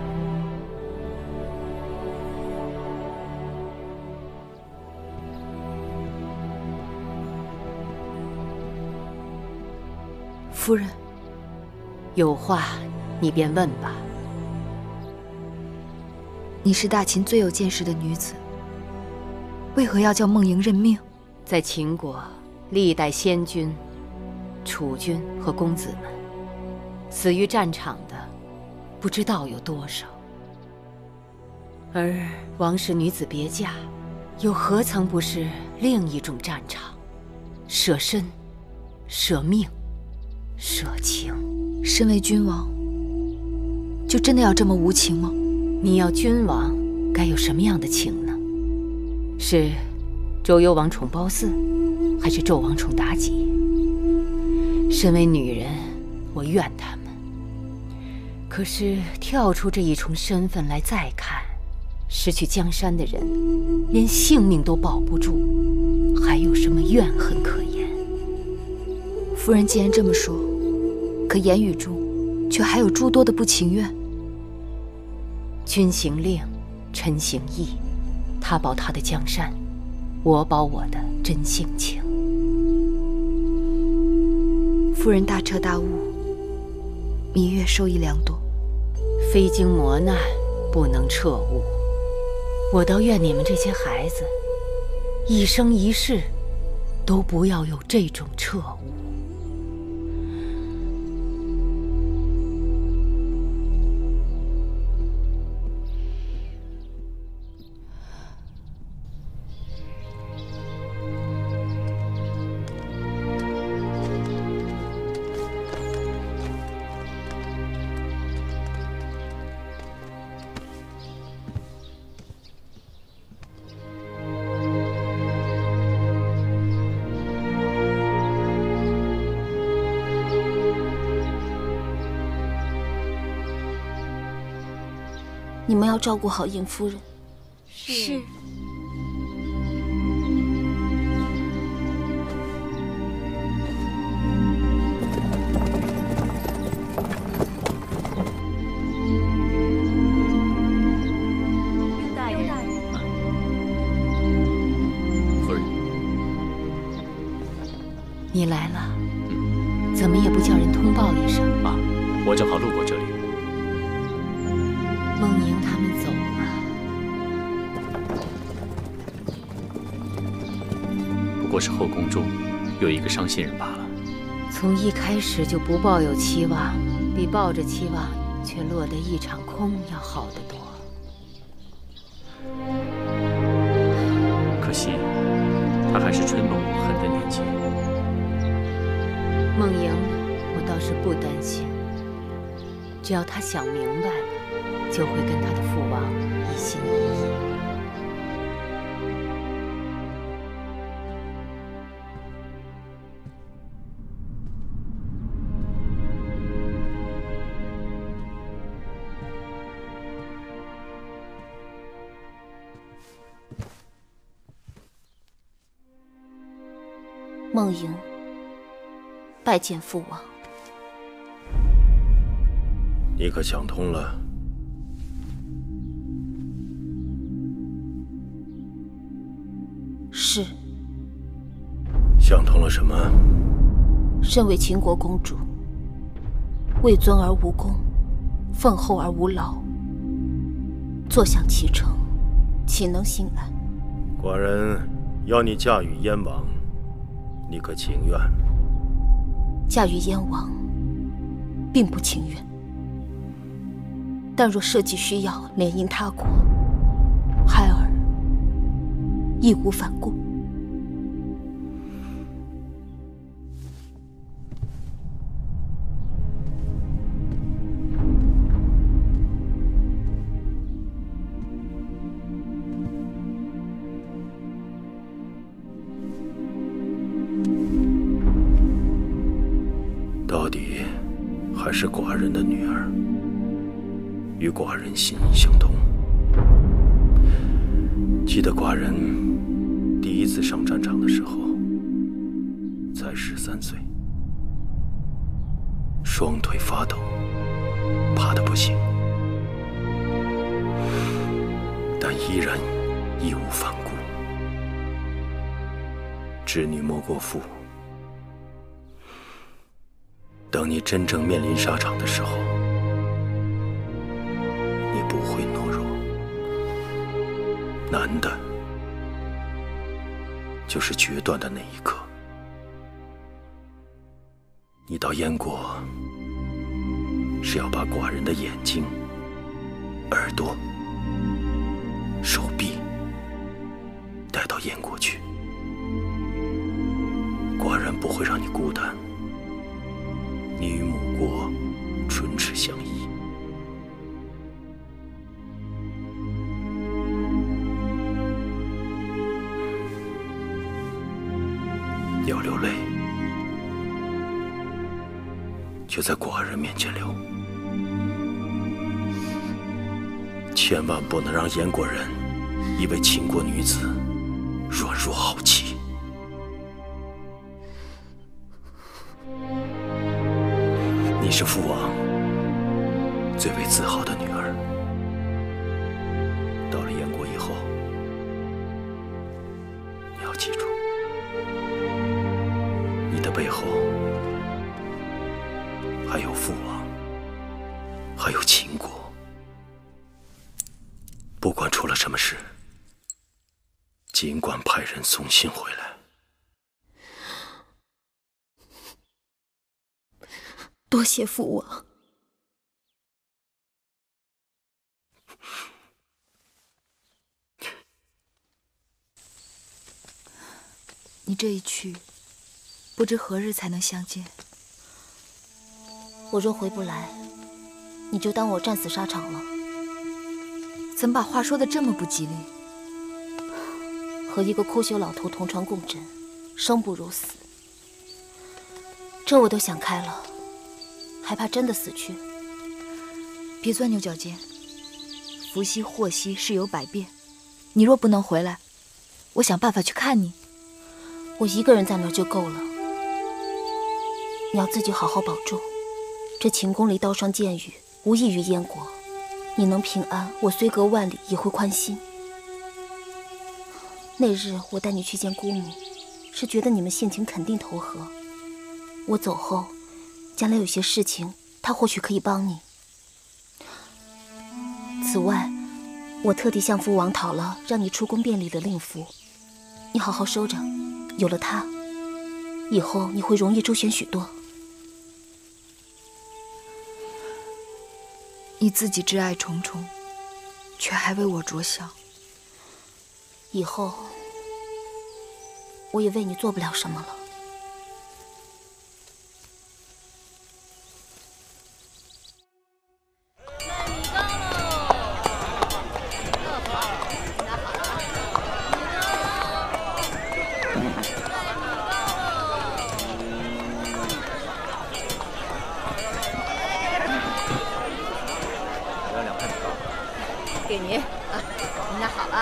夫人，有话你便问吧。 你是大秦最有见识的女子，为何要叫孟莹认命？ 在秦国，历代先君、储君和公子们，死于战场的不知道有多少。而王室女子别嫁，又何曾不是另一种战场？舍身、舍命、舍情。 身为君王，就真的要这么无情吗？ 你要君王，该有什么样的情呢？是周幽王宠褒姒，还是纣王宠妲己？身为女人，我怨他们。可是跳出这一重身份来再看，失去江山的人，连性命都保不住，还有什么怨恨可言？ 夫人既然这么说，可言语中却还有诸多的不情愿。 君行令，臣行义，他保他的江山，我保我的真性情。 夫人大彻大悟，芈月受益良多。 非经磨难，不能彻悟。我倒愿你们这些孩子，一生一世，都不要有这种彻悟。 你们要照顾好尹夫人。 是。 大人， 夫人， 你来了，怎么也不叫人通报一声啊？我正好路过这里。 孟莹他们走了， 不过是后宫中有一个伤心人罢了。 从一开始就不抱有期望，比抱着期望却落得一场空要好得多。 可惜，他还是春梦无痕的年纪。 孟莹，我倒是不担心，只要他想明白了，就会跟他的父王一心一意。 孟莹，拜见父王。 你可想通了？ 是。 想通了什么？ 身为秦国公主，位尊而无功，奉厚而无劳，坐享其成，岂能心安？ 寡人要你嫁与燕王，你可情愿？ 嫁与燕王，并不情愿。但若社稷需要联姻他国，孩儿义无反顾。 还是寡人的女儿，与寡人心意相通。记得寡人第一次上战场的时候，才13岁，双腿发抖，怕得不行，但依然义无反顾。织女莫过父，等你真正面临沙场的时候，你不会懦弱。难的就是决断的那一刻。你到燕国是要把寡人的眼睛、耳朵、手臂带到燕国去，寡人不会让你孤单。你与母国唇齿相依。要流泪，就在寡人面前流，千万不能让燕国人以为秦国女子软弱好欺。你是父王最为自豪的女儿。到了燕国以后，你要记住，你的背后还有父王，还有秦国。不管出了什么事，尽管派人送信回来。 多谢父王。 你这一去，不知何日才能相见。 我若回不来，你就当我战死沙场了。 怎把话说得这么不吉利？ 和一个枯朽老头同床共枕，生不如死。这我都想开了，还怕真的死去？ 别钻牛角尖。福兮祸兮，事有百变。你若不能回来，我想办法去看你。 我一个人在那儿就够了。你要自己好好保重。这秦宫里刀伤剑雨，无益于燕国。你能平安，我虽隔万里也会宽心。那日我带你去见姑母，是觉得你们性情肯定投合。我走后，将来有些事情，她或许可以帮你。此外，我特地向父王讨了让你出宫便礼的令符，你好好收着。有了它，以后你会容易周旋许多。 你自己挚爱重重，却还为我着想。 以后，我也为你做不了什么了。 给您啊，您拿好了。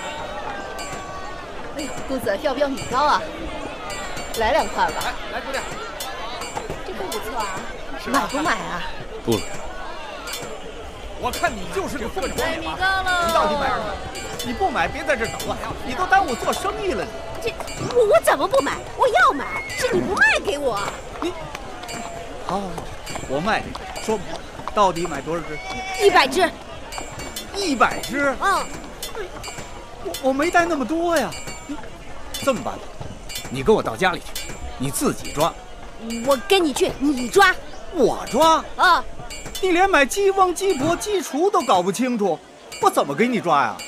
哎呦，公子要不要米糕啊？来2块吧。 来，姑娘。 这个不错啊，买不买啊？ 不了。 我看你就是个混账！ 米糕喽！ 你到底买什么？你不买，别在这儿等了，你都耽误做生意了。 我怎么不买？我要买，是你不卖给我。 你哦，我卖你，说吧，到底买多少只 ？100只。 100只？ 啊！ 我没带那么多呀。这么办吧，你跟我到家里去，你自己抓。 我跟你去，你抓。 我抓？ 啊！ 你连买鸡翁、鸡婆、鸡雏都搞不清楚，我怎么给你抓呀？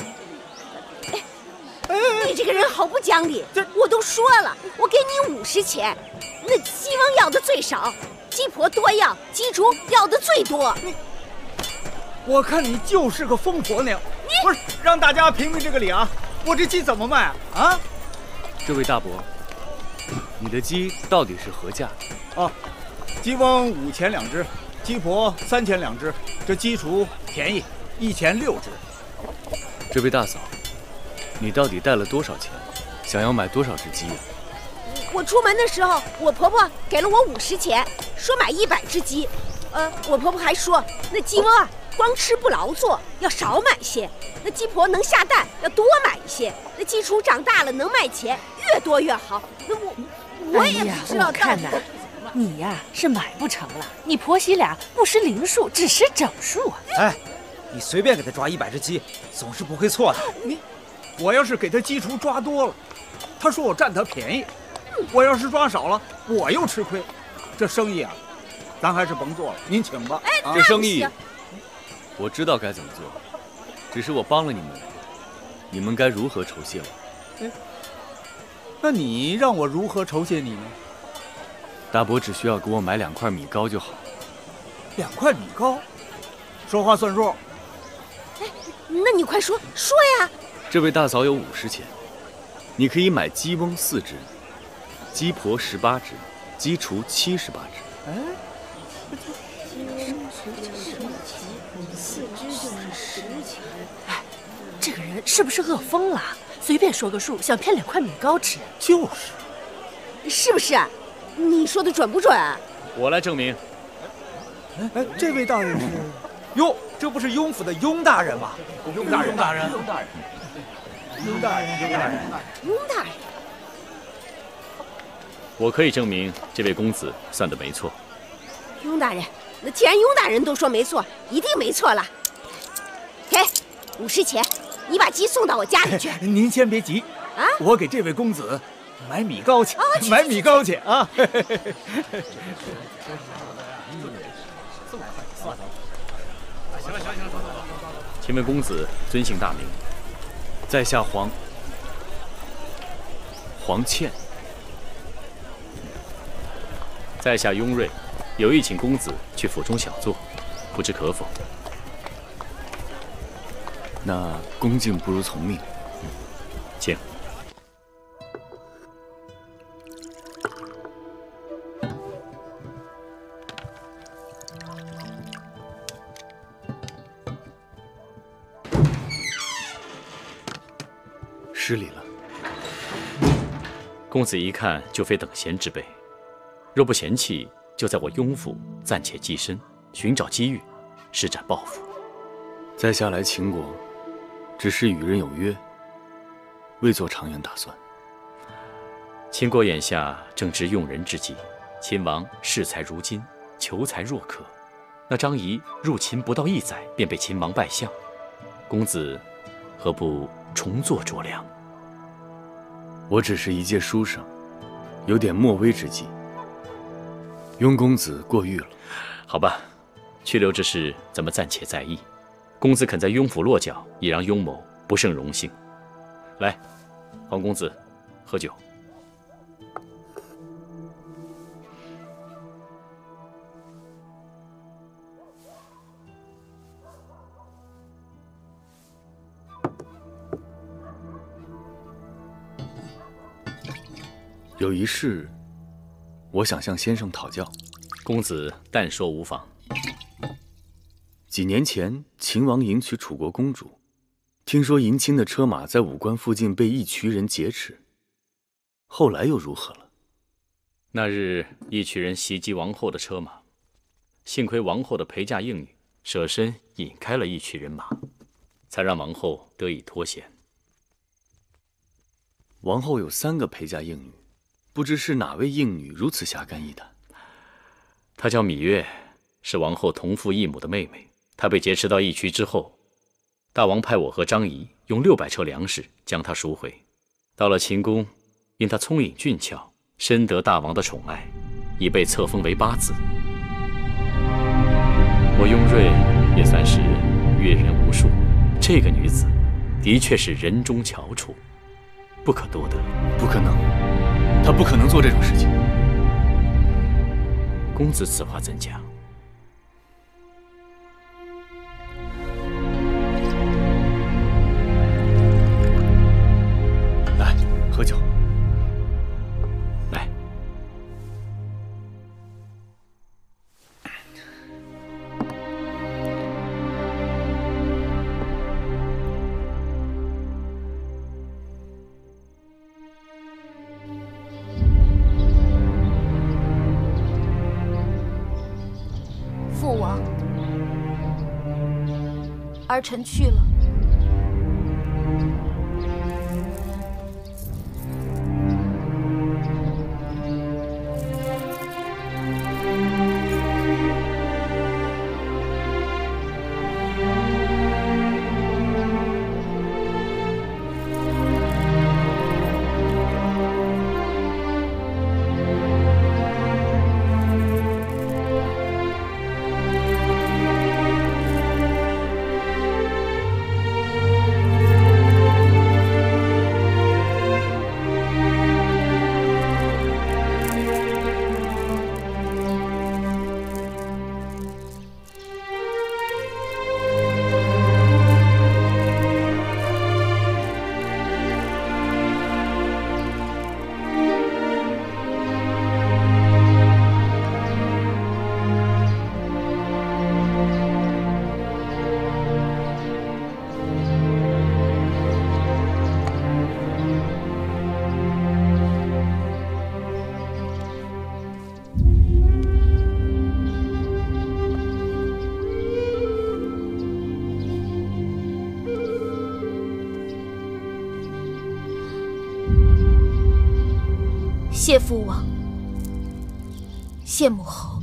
你这个人好不讲理！我都说了，我给你50钱，那鸡翁要的最少，鸡婆多要，鸡雏要的最多。 我看你就是个疯婆娘！不是，让大家评评这个理啊！我这鸡怎么卖啊？啊！ 这位大伯，你的鸡到底是何价？ 哦，鸡翁5钱2只， 鸡婆3000两只，这鸡雏便宜，1006只。 这位大嫂，你到底带了多少钱？想要买多少只鸡呀？ 我出门的时候，我婆婆给了我50钱，说买100只鸡。我婆婆还说，那鸡窝啊，光吃不劳作，要少买些。那鸡婆能下蛋，要多买一些。那鸡雏长大了能卖钱，越多越好。那我也不知道。 我看呐，你呀是买不成了。你婆媳俩不识零数，只识整数啊！ 哎，你随便给他抓100只鸡，总是不会错的。我要是给他鸡雏抓多了，他说我占他便宜；我要是抓少了，我又吃亏。这生意啊，咱还是甭做了，您请吧。 这生意我知道该怎么做，只是我帮了你们，你们该如何酬谢我？ 那你让我如何酬谢你呢？ 大伯只需要给我买2块米糕就好。 2块米糕，说话算数。 哎，那你快说呀！ 这位大嫂有50钱，你可以买鸡翁4只，鸡婆18只，鸡雏78只。 哎， 哎，这个人是不是饿疯了？随便说个数，想骗2块米糕吃？ 就是， 是不是？你说的准不准？ 我来证明。 哎，这位大人是？ 哟，这不是雍府的雍大人吗？ 雍大人。 雍大人。 我可以证明这位公子算得没错。 雍大人，那既然雍大人都说没错，一定没错了。给50钱，你把鸡送到我家里去。 您先别急啊，我给这位公子买米糕去，买米糕去啊！ 请问公子尊姓大名？ 在下黄倩。 在下雍瑞，有意请公子去府中小坐，不知可否？ 那恭敬不如从命。 请。 失礼了。 公子一看就非等闲之辈，若不嫌弃，就在我雍府暂且寄身，寻找机遇，施展抱负。 在下来秦国，只是与人有约，未做长远打算。 秦国眼下正值用人之际，秦王视财如金，求财若渴。那张仪入秦不到1载，便被秦王拜相。公子何不重做酌量？ 我只是一介书生，有点莫微之计。雍公子过誉了。 好吧，去留之事咱们暂且在意。公子肯在雍府落脚，已让雍某不胜荣幸。来，黄公子，喝酒。 有一事，我想向先生讨教。 公子但说无妨。 几年前，秦王迎娶楚国公主，听说迎亲的车马在武关附近被一群人劫持，后来又如何了？ 那日，一群人袭击王后的车马，幸亏王后的陪嫁应女舍身引开了一群人马，才让王后得以脱险。 王后有3个陪嫁应女，不知是哪位应女如此侠肝义胆？ 她叫芈月，是王后同父异母的妹妹。她被劫持到义渠之后，大王派我和张仪用600车粮食将她赎回。到了秦宫，因她聪颖俊俏，深得大王的宠爱，已被册封为8子。我雍瑞也算是阅人无数，这个女子的确是人中翘楚，不可多得。 不可能，她不可能做这种事情。 公子此话怎讲？ 来，喝酒。 来。 儿臣去了。谢父王，谢母后。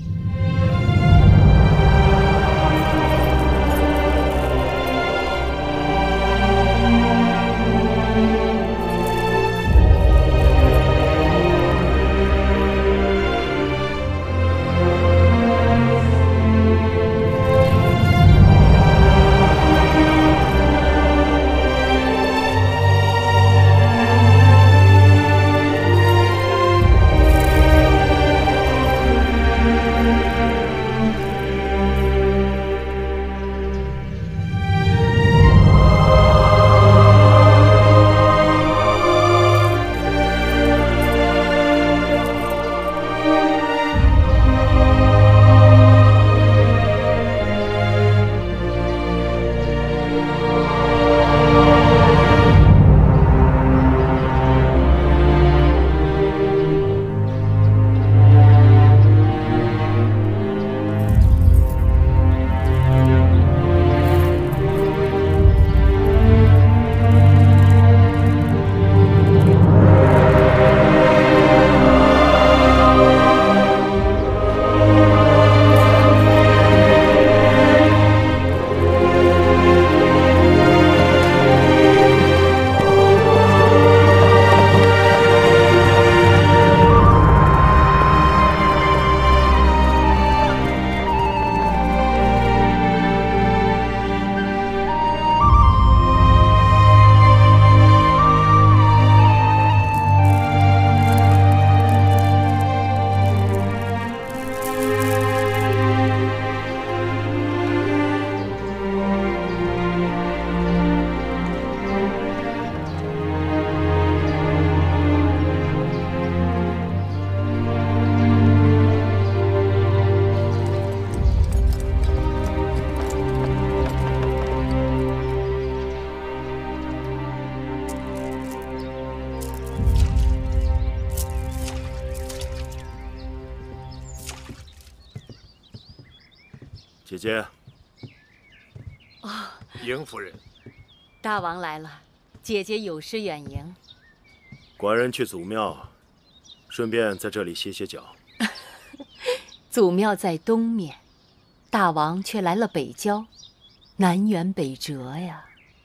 姐姐。 哦， 迎夫人。 大王来了，姐姐有失远迎。 寡人去祖庙，顺便在这里歇歇脚。 祖庙在东面，大王却来了北郊，南辕北辙呀。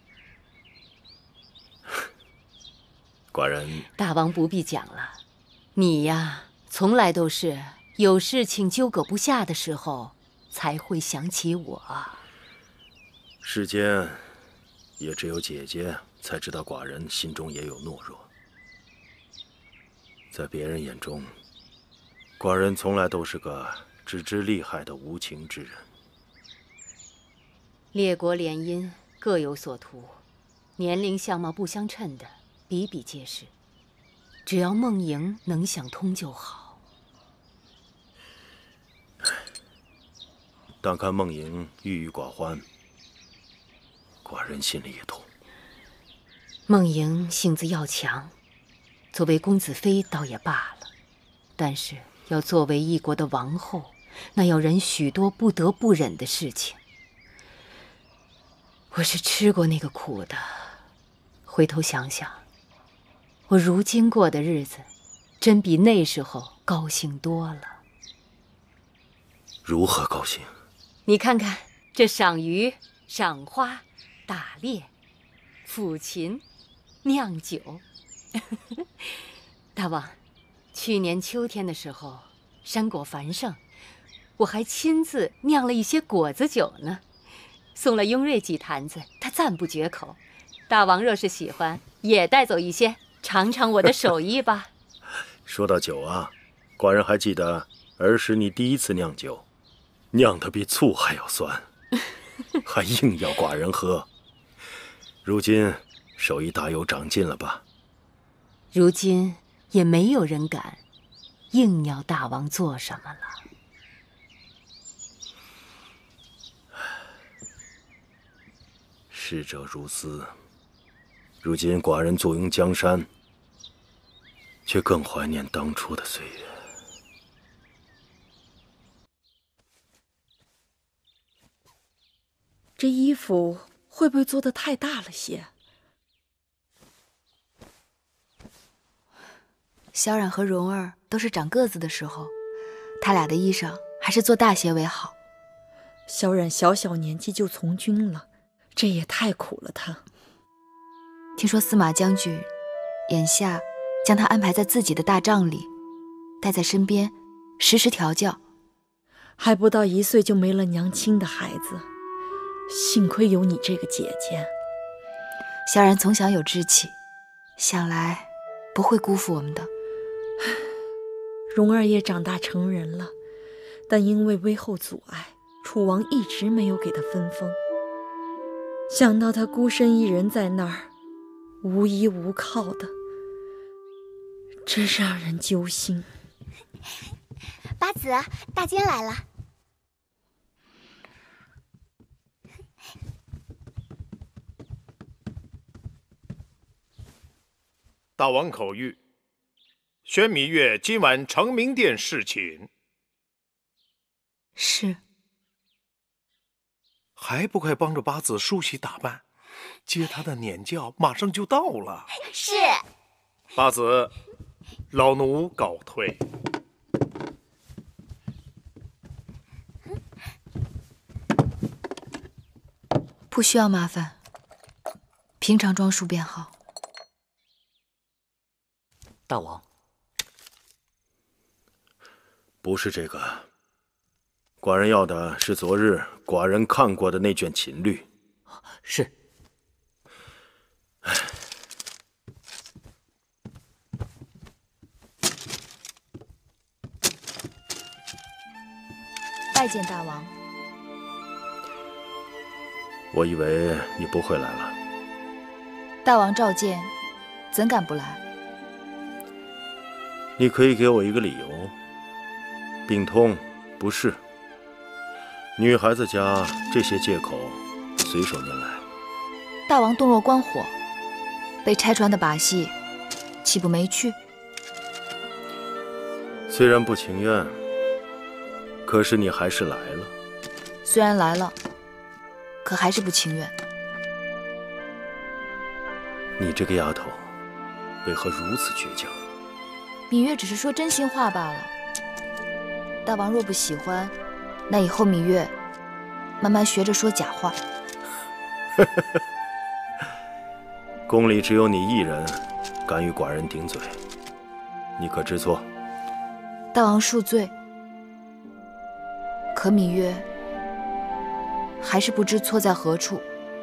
寡人， 大王不必讲了，你呀，从来都是有事情纠葛不下的时候，才会想起我。 世间也只有姐姐才知道寡人心中也有懦弱。在别人眼中，寡人从来都是个只知利害的无情之人。 列国联姻各有所图，年龄相貌不相称的比比皆是。只要梦莹能想通就好。 但看梦莹郁郁寡欢，寡人心里也痛。 梦莹性子要强，作为公子妃倒也罢了，但是要作为一国的王后，那要忍许多不得不忍的事情。 我是吃过那个苦的。回头想想，我如今过的日子，真比那时候高兴多了。 如何高兴？ 你看看这赏鱼、赏花、打猎、抚琴、酿酒。大王，去年秋天的时候，山果繁盛，我还亲自酿了一些果子酒呢，送了雍瑞几坛子，他赞不绝口。大王若是喜欢，也带走一些，尝尝我的手艺吧。 说到酒啊，寡人还记得儿时你第一次酿酒，酿得比醋还要酸，还硬要寡人喝。如今手艺大有长进了吧？ 如今也没有人敢硬要大王做什么了。 逝者如斯，如今寡人坐拥江山，却更怀念当初的岁月。 这衣服会不会做得太大了些？ 小冉和蓉儿都是长个子的时候，他俩的衣裳还是做大些为好。 小冉小小年纪就从军了，这也太苦了他。 听说司马将军眼下将他安排在自己的大帐里，带在身边，时时调教。 还不到1岁就没了娘亲的孩子，幸亏有你这个姐姐。 小冉从小有志气，想来不会辜负我们的。 蓉儿也长大成人了，但因为微后阻碍，楚王一直没有给她分封。想到她孤身一人在那儿，无依无靠的，真让人揪心。 八子，大坚来了。 大王口谕，宣芈月今晚承明殿侍寝。 是。 还不快帮着八子梳洗打扮，接他的撵轿马上就到了。 是。 八子，老奴告退。 不需要麻烦，平常装束便好。 大王， 不是这个，寡人要的是昨日寡人看过的那卷琴律。 是。 拜见大王。 我以为你不会来了。 大王召见，怎敢不来？ 你可以给我一个理由。病痛、不适，女孩子家这些借口随手拈来。 大王洞若观火，被拆穿的把戏，岂不没趣？ 虽然不情愿，可是你还是来了。 虽然来了，可还是不情愿。 你这个丫头，为何如此倔强？ 芈月只是说真心话罢了。大王若不喜欢，那以后芈月慢慢学着说假话。 宫里只有你一人敢与寡人顶嘴，你可知错？ 大王恕罪。可芈月还是不知错在何处。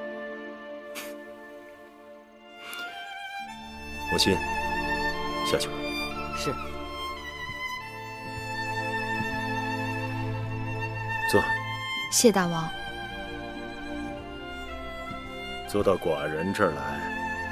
母亲，下去吧。 是。 坐。 谢大王。 坐到寡人这儿来。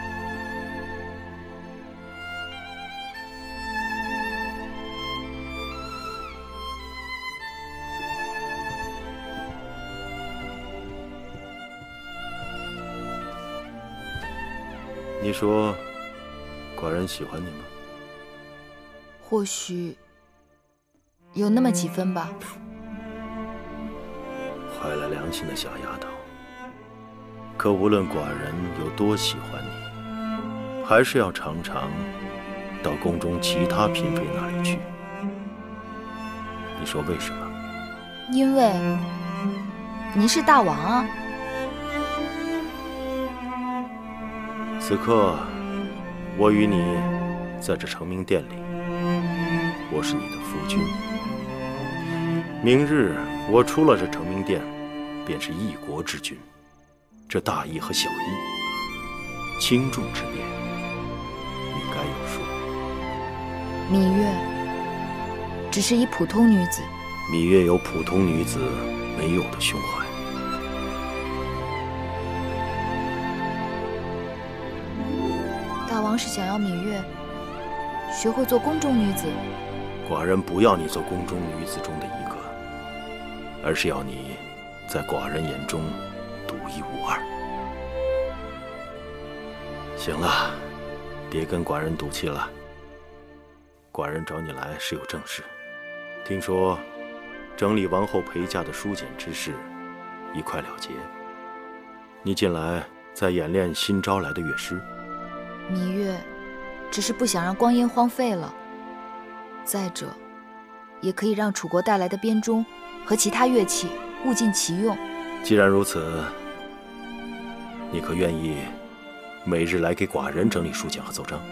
你说，寡人喜欢你吗？ 或许有那么几分吧。 坏了良心的小丫头， 可无论寡人有多喜欢你，还是要常常到宫中其他嫔妃那里去。你说为什么？ 因为您是大王啊。 此刻，我与你在这承明殿里，我是你的夫君。明日我出了这承明殿，便是一国之君。这大义和小义，轻重之别，你该有数。 芈月只是一普通女子。 芈月有普通女子没有的胸怀。 大王是想要芈月学会做宫中女子？ 寡人不要你做宫中女子中的一个，而是要你在寡人眼中独一无二。行了，别跟寡人赌气了。寡人找你来是有正事，听说整理王后陪嫁的书简之事一快了结，你近来在演练新招来的乐师。 芈月只是不想让光阴荒废了，再者，也可以让楚国带来的编钟和其他乐器物尽其用。 既然如此，你可愿意每日来给寡人整理书简和奏章？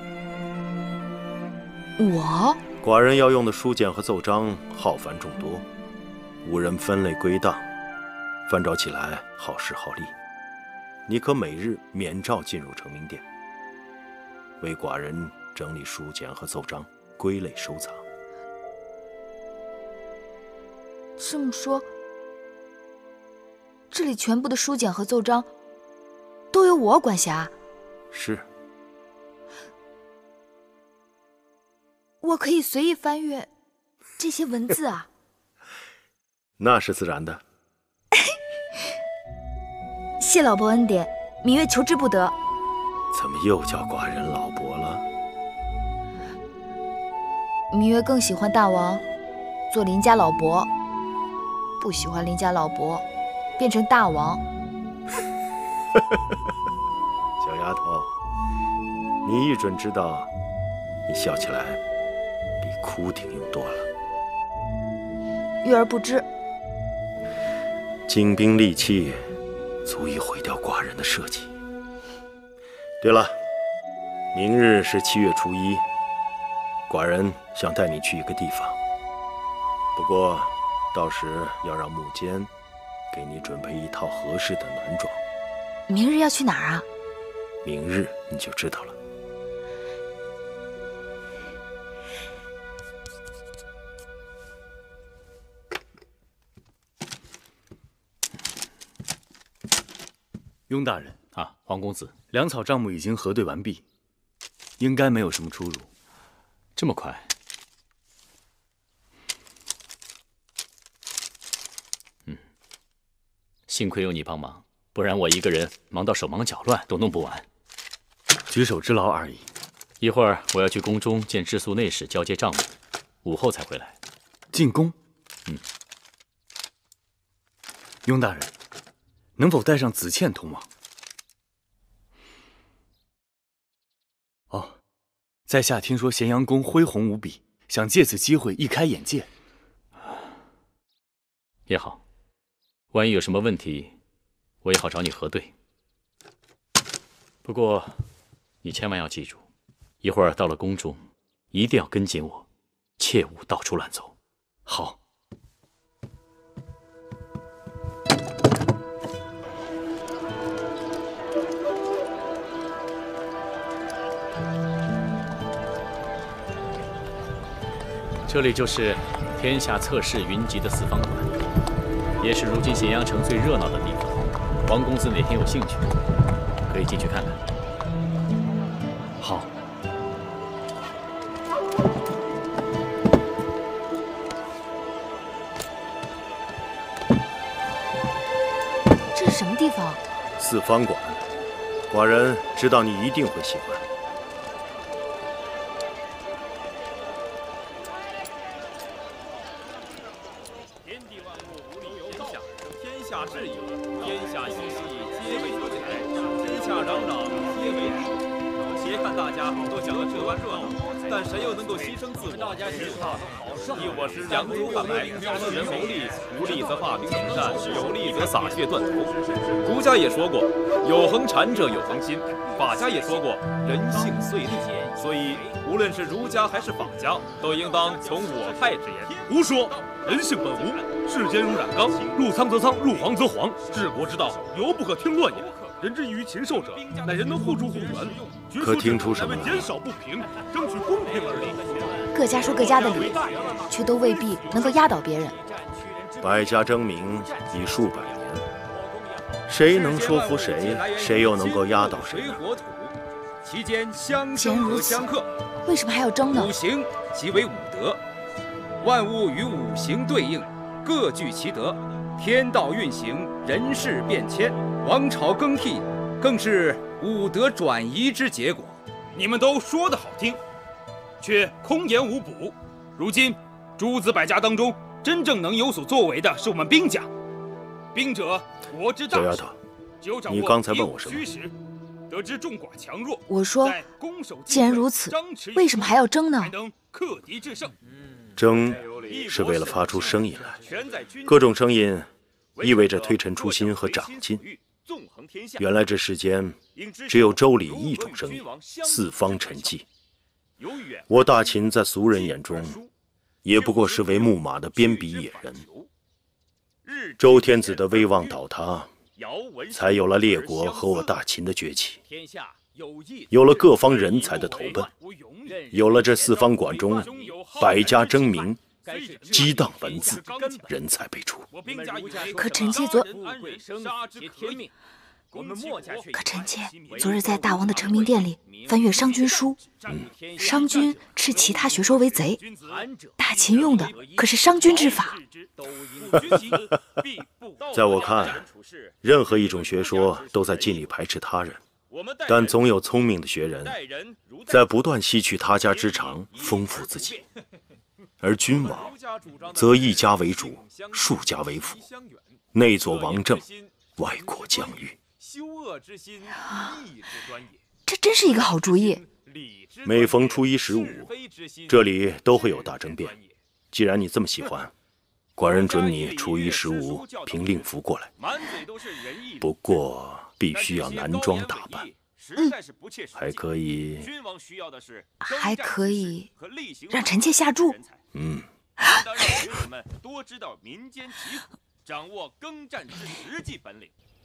我？ 寡人要用的书简和奏章浩繁众多，无人分类归档，翻找起来耗时耗力。你可每日免召进入承明殿，为寡人整理书简和奏章，归类收藏。 这么说，这里全部的书简和奏章都由我管辖？ 是。 我可以随意翻阅这些文字啊？ 那是自然的。 谢老伯恩典，芈月求之不得。 怎么又叫寡人老伯了？ 芈月更喜欢大王做邻家老伯，不喜欢邻家老伯变成大王。 小丫头，你一准知道，你笑起来比哭顶用多了。 月儿不知。 精兵利器足以毁掉寡人的社稷。对了，明日是7月初1，寡人想带你去一个地方，不过到时要让木间给你准备一套合适的暖装。 明日要去哪儿啊？ 明日你就知道了。 雍大人啊，黄公子， 粮草账目已经核对完毕，应该没有什么出入。 这么快？幸亏有你帮忙，不然我一个人忙到手忙脚乱都弄不完。 举手之劳而已。 一会儿我要去宫中见治粟内侍交接账目，午后才回来。 进宫？雍大人，能否带上子倩同往？哦，在下听说咸阳宫恢宏无比，想借此机会一开眼界。 也好，万一有什么问题，我也好找你核对。不过，你千万要记住，一会儿到了宫中，一定要跟紧我，切勿到处乱走。 好。 这里就是天下侧室云集的四方馆，也是如今咸阳城最热闹的地方。王公子哪天有兴趣，可以进去看看。 好。 这是什么地方？ 四方馆，寡人知道你一定会喜欢。 天下事宜，天下熙熙，皆为德才。 看大家都想要这般热闹，但谁又能够牺牲自我？你我是两足看来，四人谋利，无利则发兵请战，有利则洒血断头。儒家也说过，有恒禅者有恒心；法家也说过，人性遂利。所以，无论是儒家还是法家，都应当从我派之言。 胡说！人性本无，世间如染缸，入仓则仓，入黄则黄。治国之道，犹不可听乱也。人之于禽兽者，乃人能互助互援。 可听出什么来？ 减少不平，争取公平而已。 各家说各家的理，却都未必能够压倒别人。 百家争鸣已数百年，谁能说服谁，谁又能够压倒谁呢？ 其间相既然如此，为什么还要争呢？ 五行即为五德，万物与五行对应，各具其德。天道运行，人事变迁，王朝更替，更是五德转移之结果。 你们都说得好听，却空言无补。如今诸子百家当中，真正能有所作为的是我们兵家。兵者，国之大事。 小丫头，你刚才问我什么？ 得知众寡强弱。 我说，既然如此，为什么还要争呢？ 克敌制胜。 争是为了发出声音来，各种声音意味着推陈出新和长进。原来这世间只有周礼一种声音，四方沉寂。我大秦在俗人眼中，也不过是为木马的边鄙野人。周天子的威望倒塌，才有了列国和我大秦的崛起，有了各方人才的投奔，有了这四方馆中百家争鸣，激荡文字，人才辈出。 可臣妾昨日在大王的成名殿里翻阅商君书，商君斥其他学说为贼，大秦用的可是商君之法。 在我看，任何一种学说都在尽力排斥他人，但总有聪明的学人在不断吸取他家之长，丰富自己。而君王则一家为主，数家为辅，内佐王政，外扩疆域。 这真是一个好主意。 每逢初一十五，这里都会有大争辩。既然你这么喜欢，寡人准你初一十五凭令符过来。不过必须要男装打扮，还可以让臣妾下注。 你们多知道民间疾苦，掌握耕战之实际本领。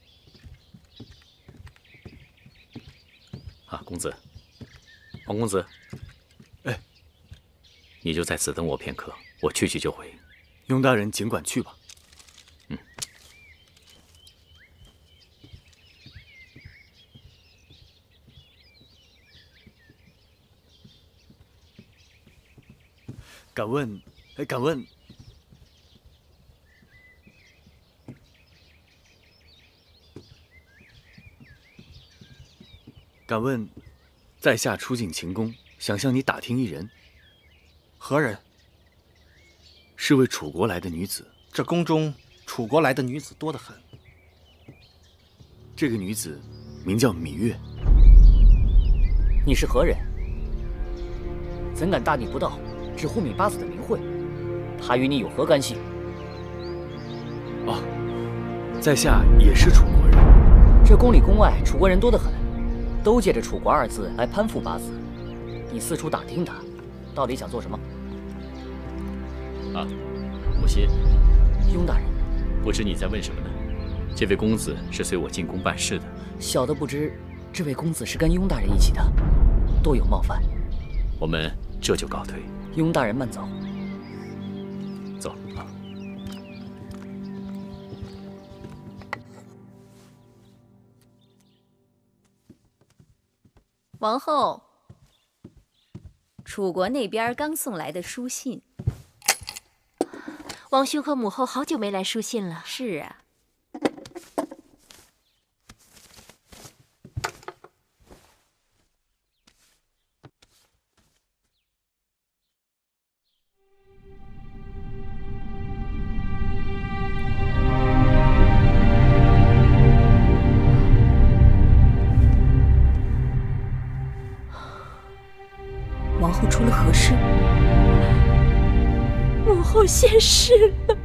啊，公子，王公子， 哎， 你就在此等我片刻，我去就回。 雍大人尽管去吧。敢问，敢问，在下初进秦宫，想向你打听一人。 何人？ 是位楚国来的女子。 这宫中楚国来的女子多得很。 这个女子名叫芈月。 你是何人？怎敢大逆不道，直呼芈八子的名讳？她与你有何干系？ 哦，在下也是楚国人。 这宫里宫外楚国人多得很，都借着楚国二字来攀附八子。你四处打听他，到底想做什么？ 啊，母亲， 雍大人， 不知你在问什么呢？这位公子是随我进宫办事的。 小的不知，这位公子是跟雍大人一起的，多有冒犯。 我们这就告退。 雍大人慢走。 走啊。 王后，楚国那边刚送来的书信。 王兄和母后好久没来书信了。 是啊。 王后出了何事？ 母后现世了。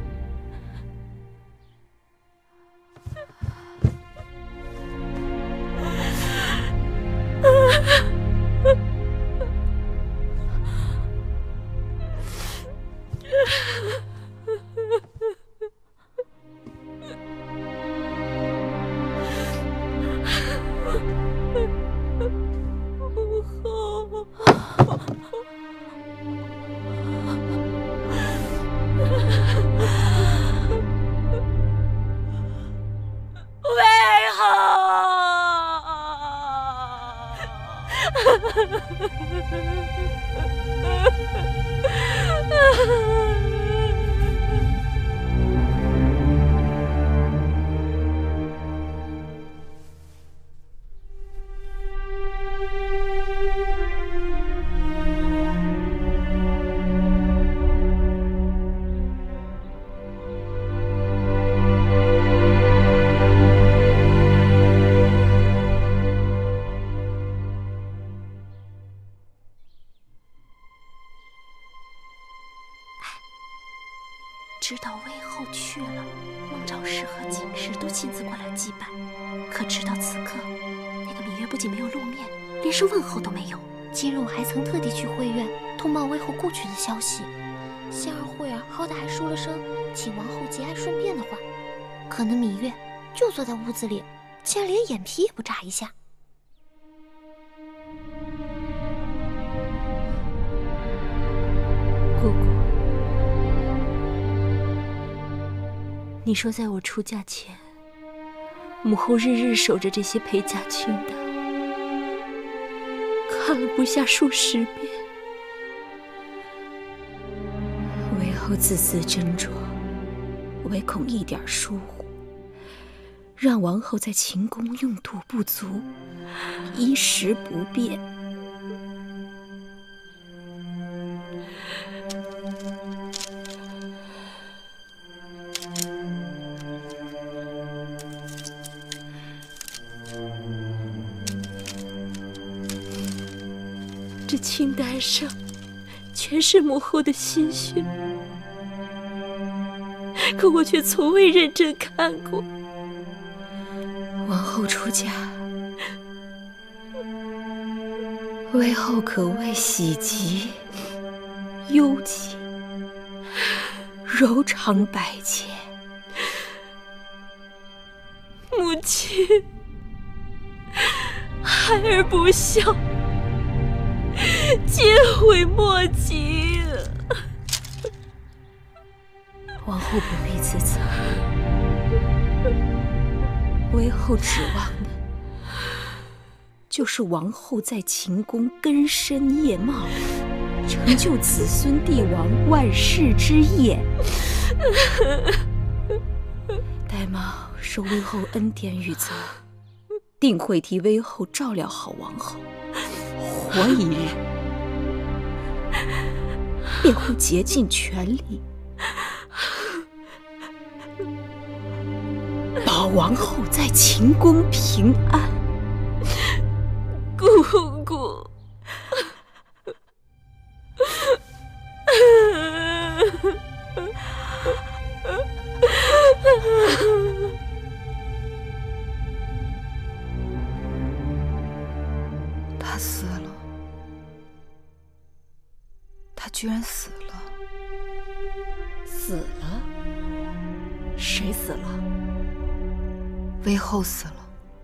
知道魏后去了，孟昭氏和景氏都亲自过来祭拜。可直到此刻，那个芈月不仅没有露面，连声问候都没有。今日我还曾特地去会院通报魏后故去的消息。仙儿慧儿好歹还说了声请王后节哀顺变的话，可那芈月就坐在屋子里，竟然连眼皮也不眨一下。 姑姑，你说在我出嫁前，母后日日守着这些陪嫁裙的，看了不下数十遍。 魏后字字斟酌，唯恐一点疏忽，让王后在秦宫用度不足，衣食不便。 这清单上全是母后的心血，可我却从未认真看过。 王后出嫁，魏后可谓喜极忧戚，柔肠百结。 母亲，孩儿不孝，皆悔莫及。 王后不必自责，魏后指望的就是王后在秦宫根深叶茂，成就子孙帝王万世之业。玳瑁受魏后恩典与责，定会替魏后照料好王后，活一日便会竭尽全力保王后在秦宫平安。 姑姑， 他死了，他居然死了。 死了？谁死了？ 魏后死了。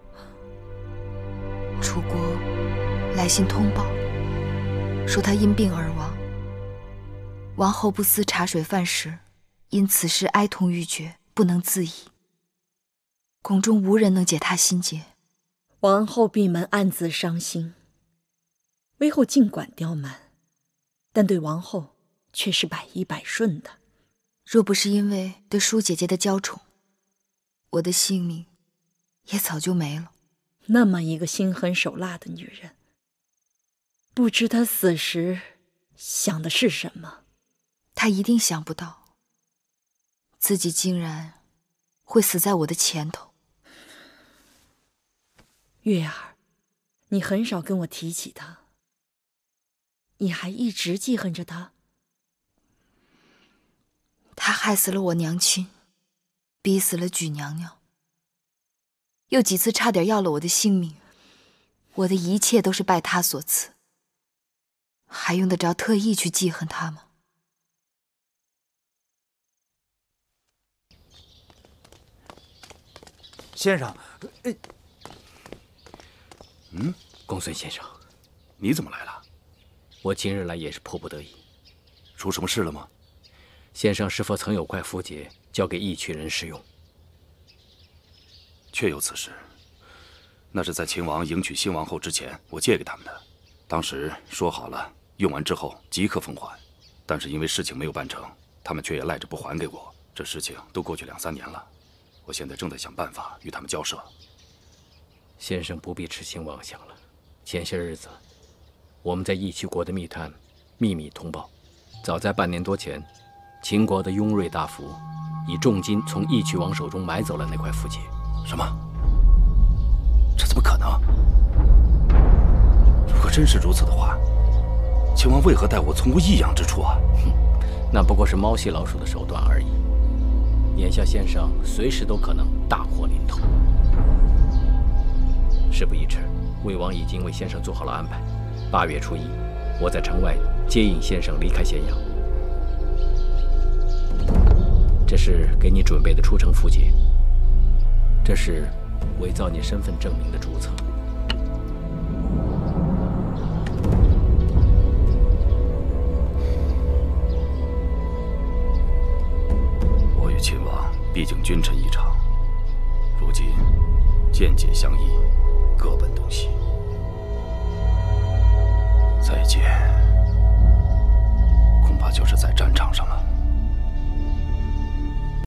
楚国来信通报，说他因病而亡。王后不思茶水饭食，因此事哀痛欲绝，不能自已。宫中无人能解他心结。 王后闭门暗自伤心。魏后尽管刁蛮，但对王后却是百依百顺的。 若不是因为对舒姐姐的娇宠，我的性命也早就没了。 那么一个心狠手辣的女人，不知她死时想的是什么。 她一定想不到，自己竟然会死在我的前头。 月儿，你很少跟我提起她， 你还一直记恨着他？ 他害死了我娘亲，逼死了举娘娘，又几次差点要了我的性命。我的一切都是拜他所赐，还用得着特意去记恨他吗？ 先生， 公孙先生， 你怎么来了？ 我今日来也是迫不得已。 出什么事了吗？ 先生是否曾有块符节交给义渠人使用？ 确有此事。那是在秦王迎娶新王后之前，我借给他们的。当时说好了，用完之后即刻奉还。但是因为事情没有办成，他们却也赖着不还给我。这事情都过去2、3年了，我现在正在想办法与他们交涉。 先生不必痴心妄想了。前些日子，我们在义渠国的密探秘密通报，早在半年多前，秦国的雍瑞大夫以重金从义渠王手中买走了那块符节。 什么？这怎么可能？如果真是如此的话，秦王为何待我从无异样之处啊？ 那不过是猫戏老鼠的手段而已。眼下先生随时都可能大祸临头。事不宜迟，魏王已经为先生做好了安排。8月初1，我在城外接应先生离开咸阳。这是给你准备的出城符节，这是伪造你身份证明的注册。 我与秦王毕竟君臣一场，如今见解相异，各奔东西。再见。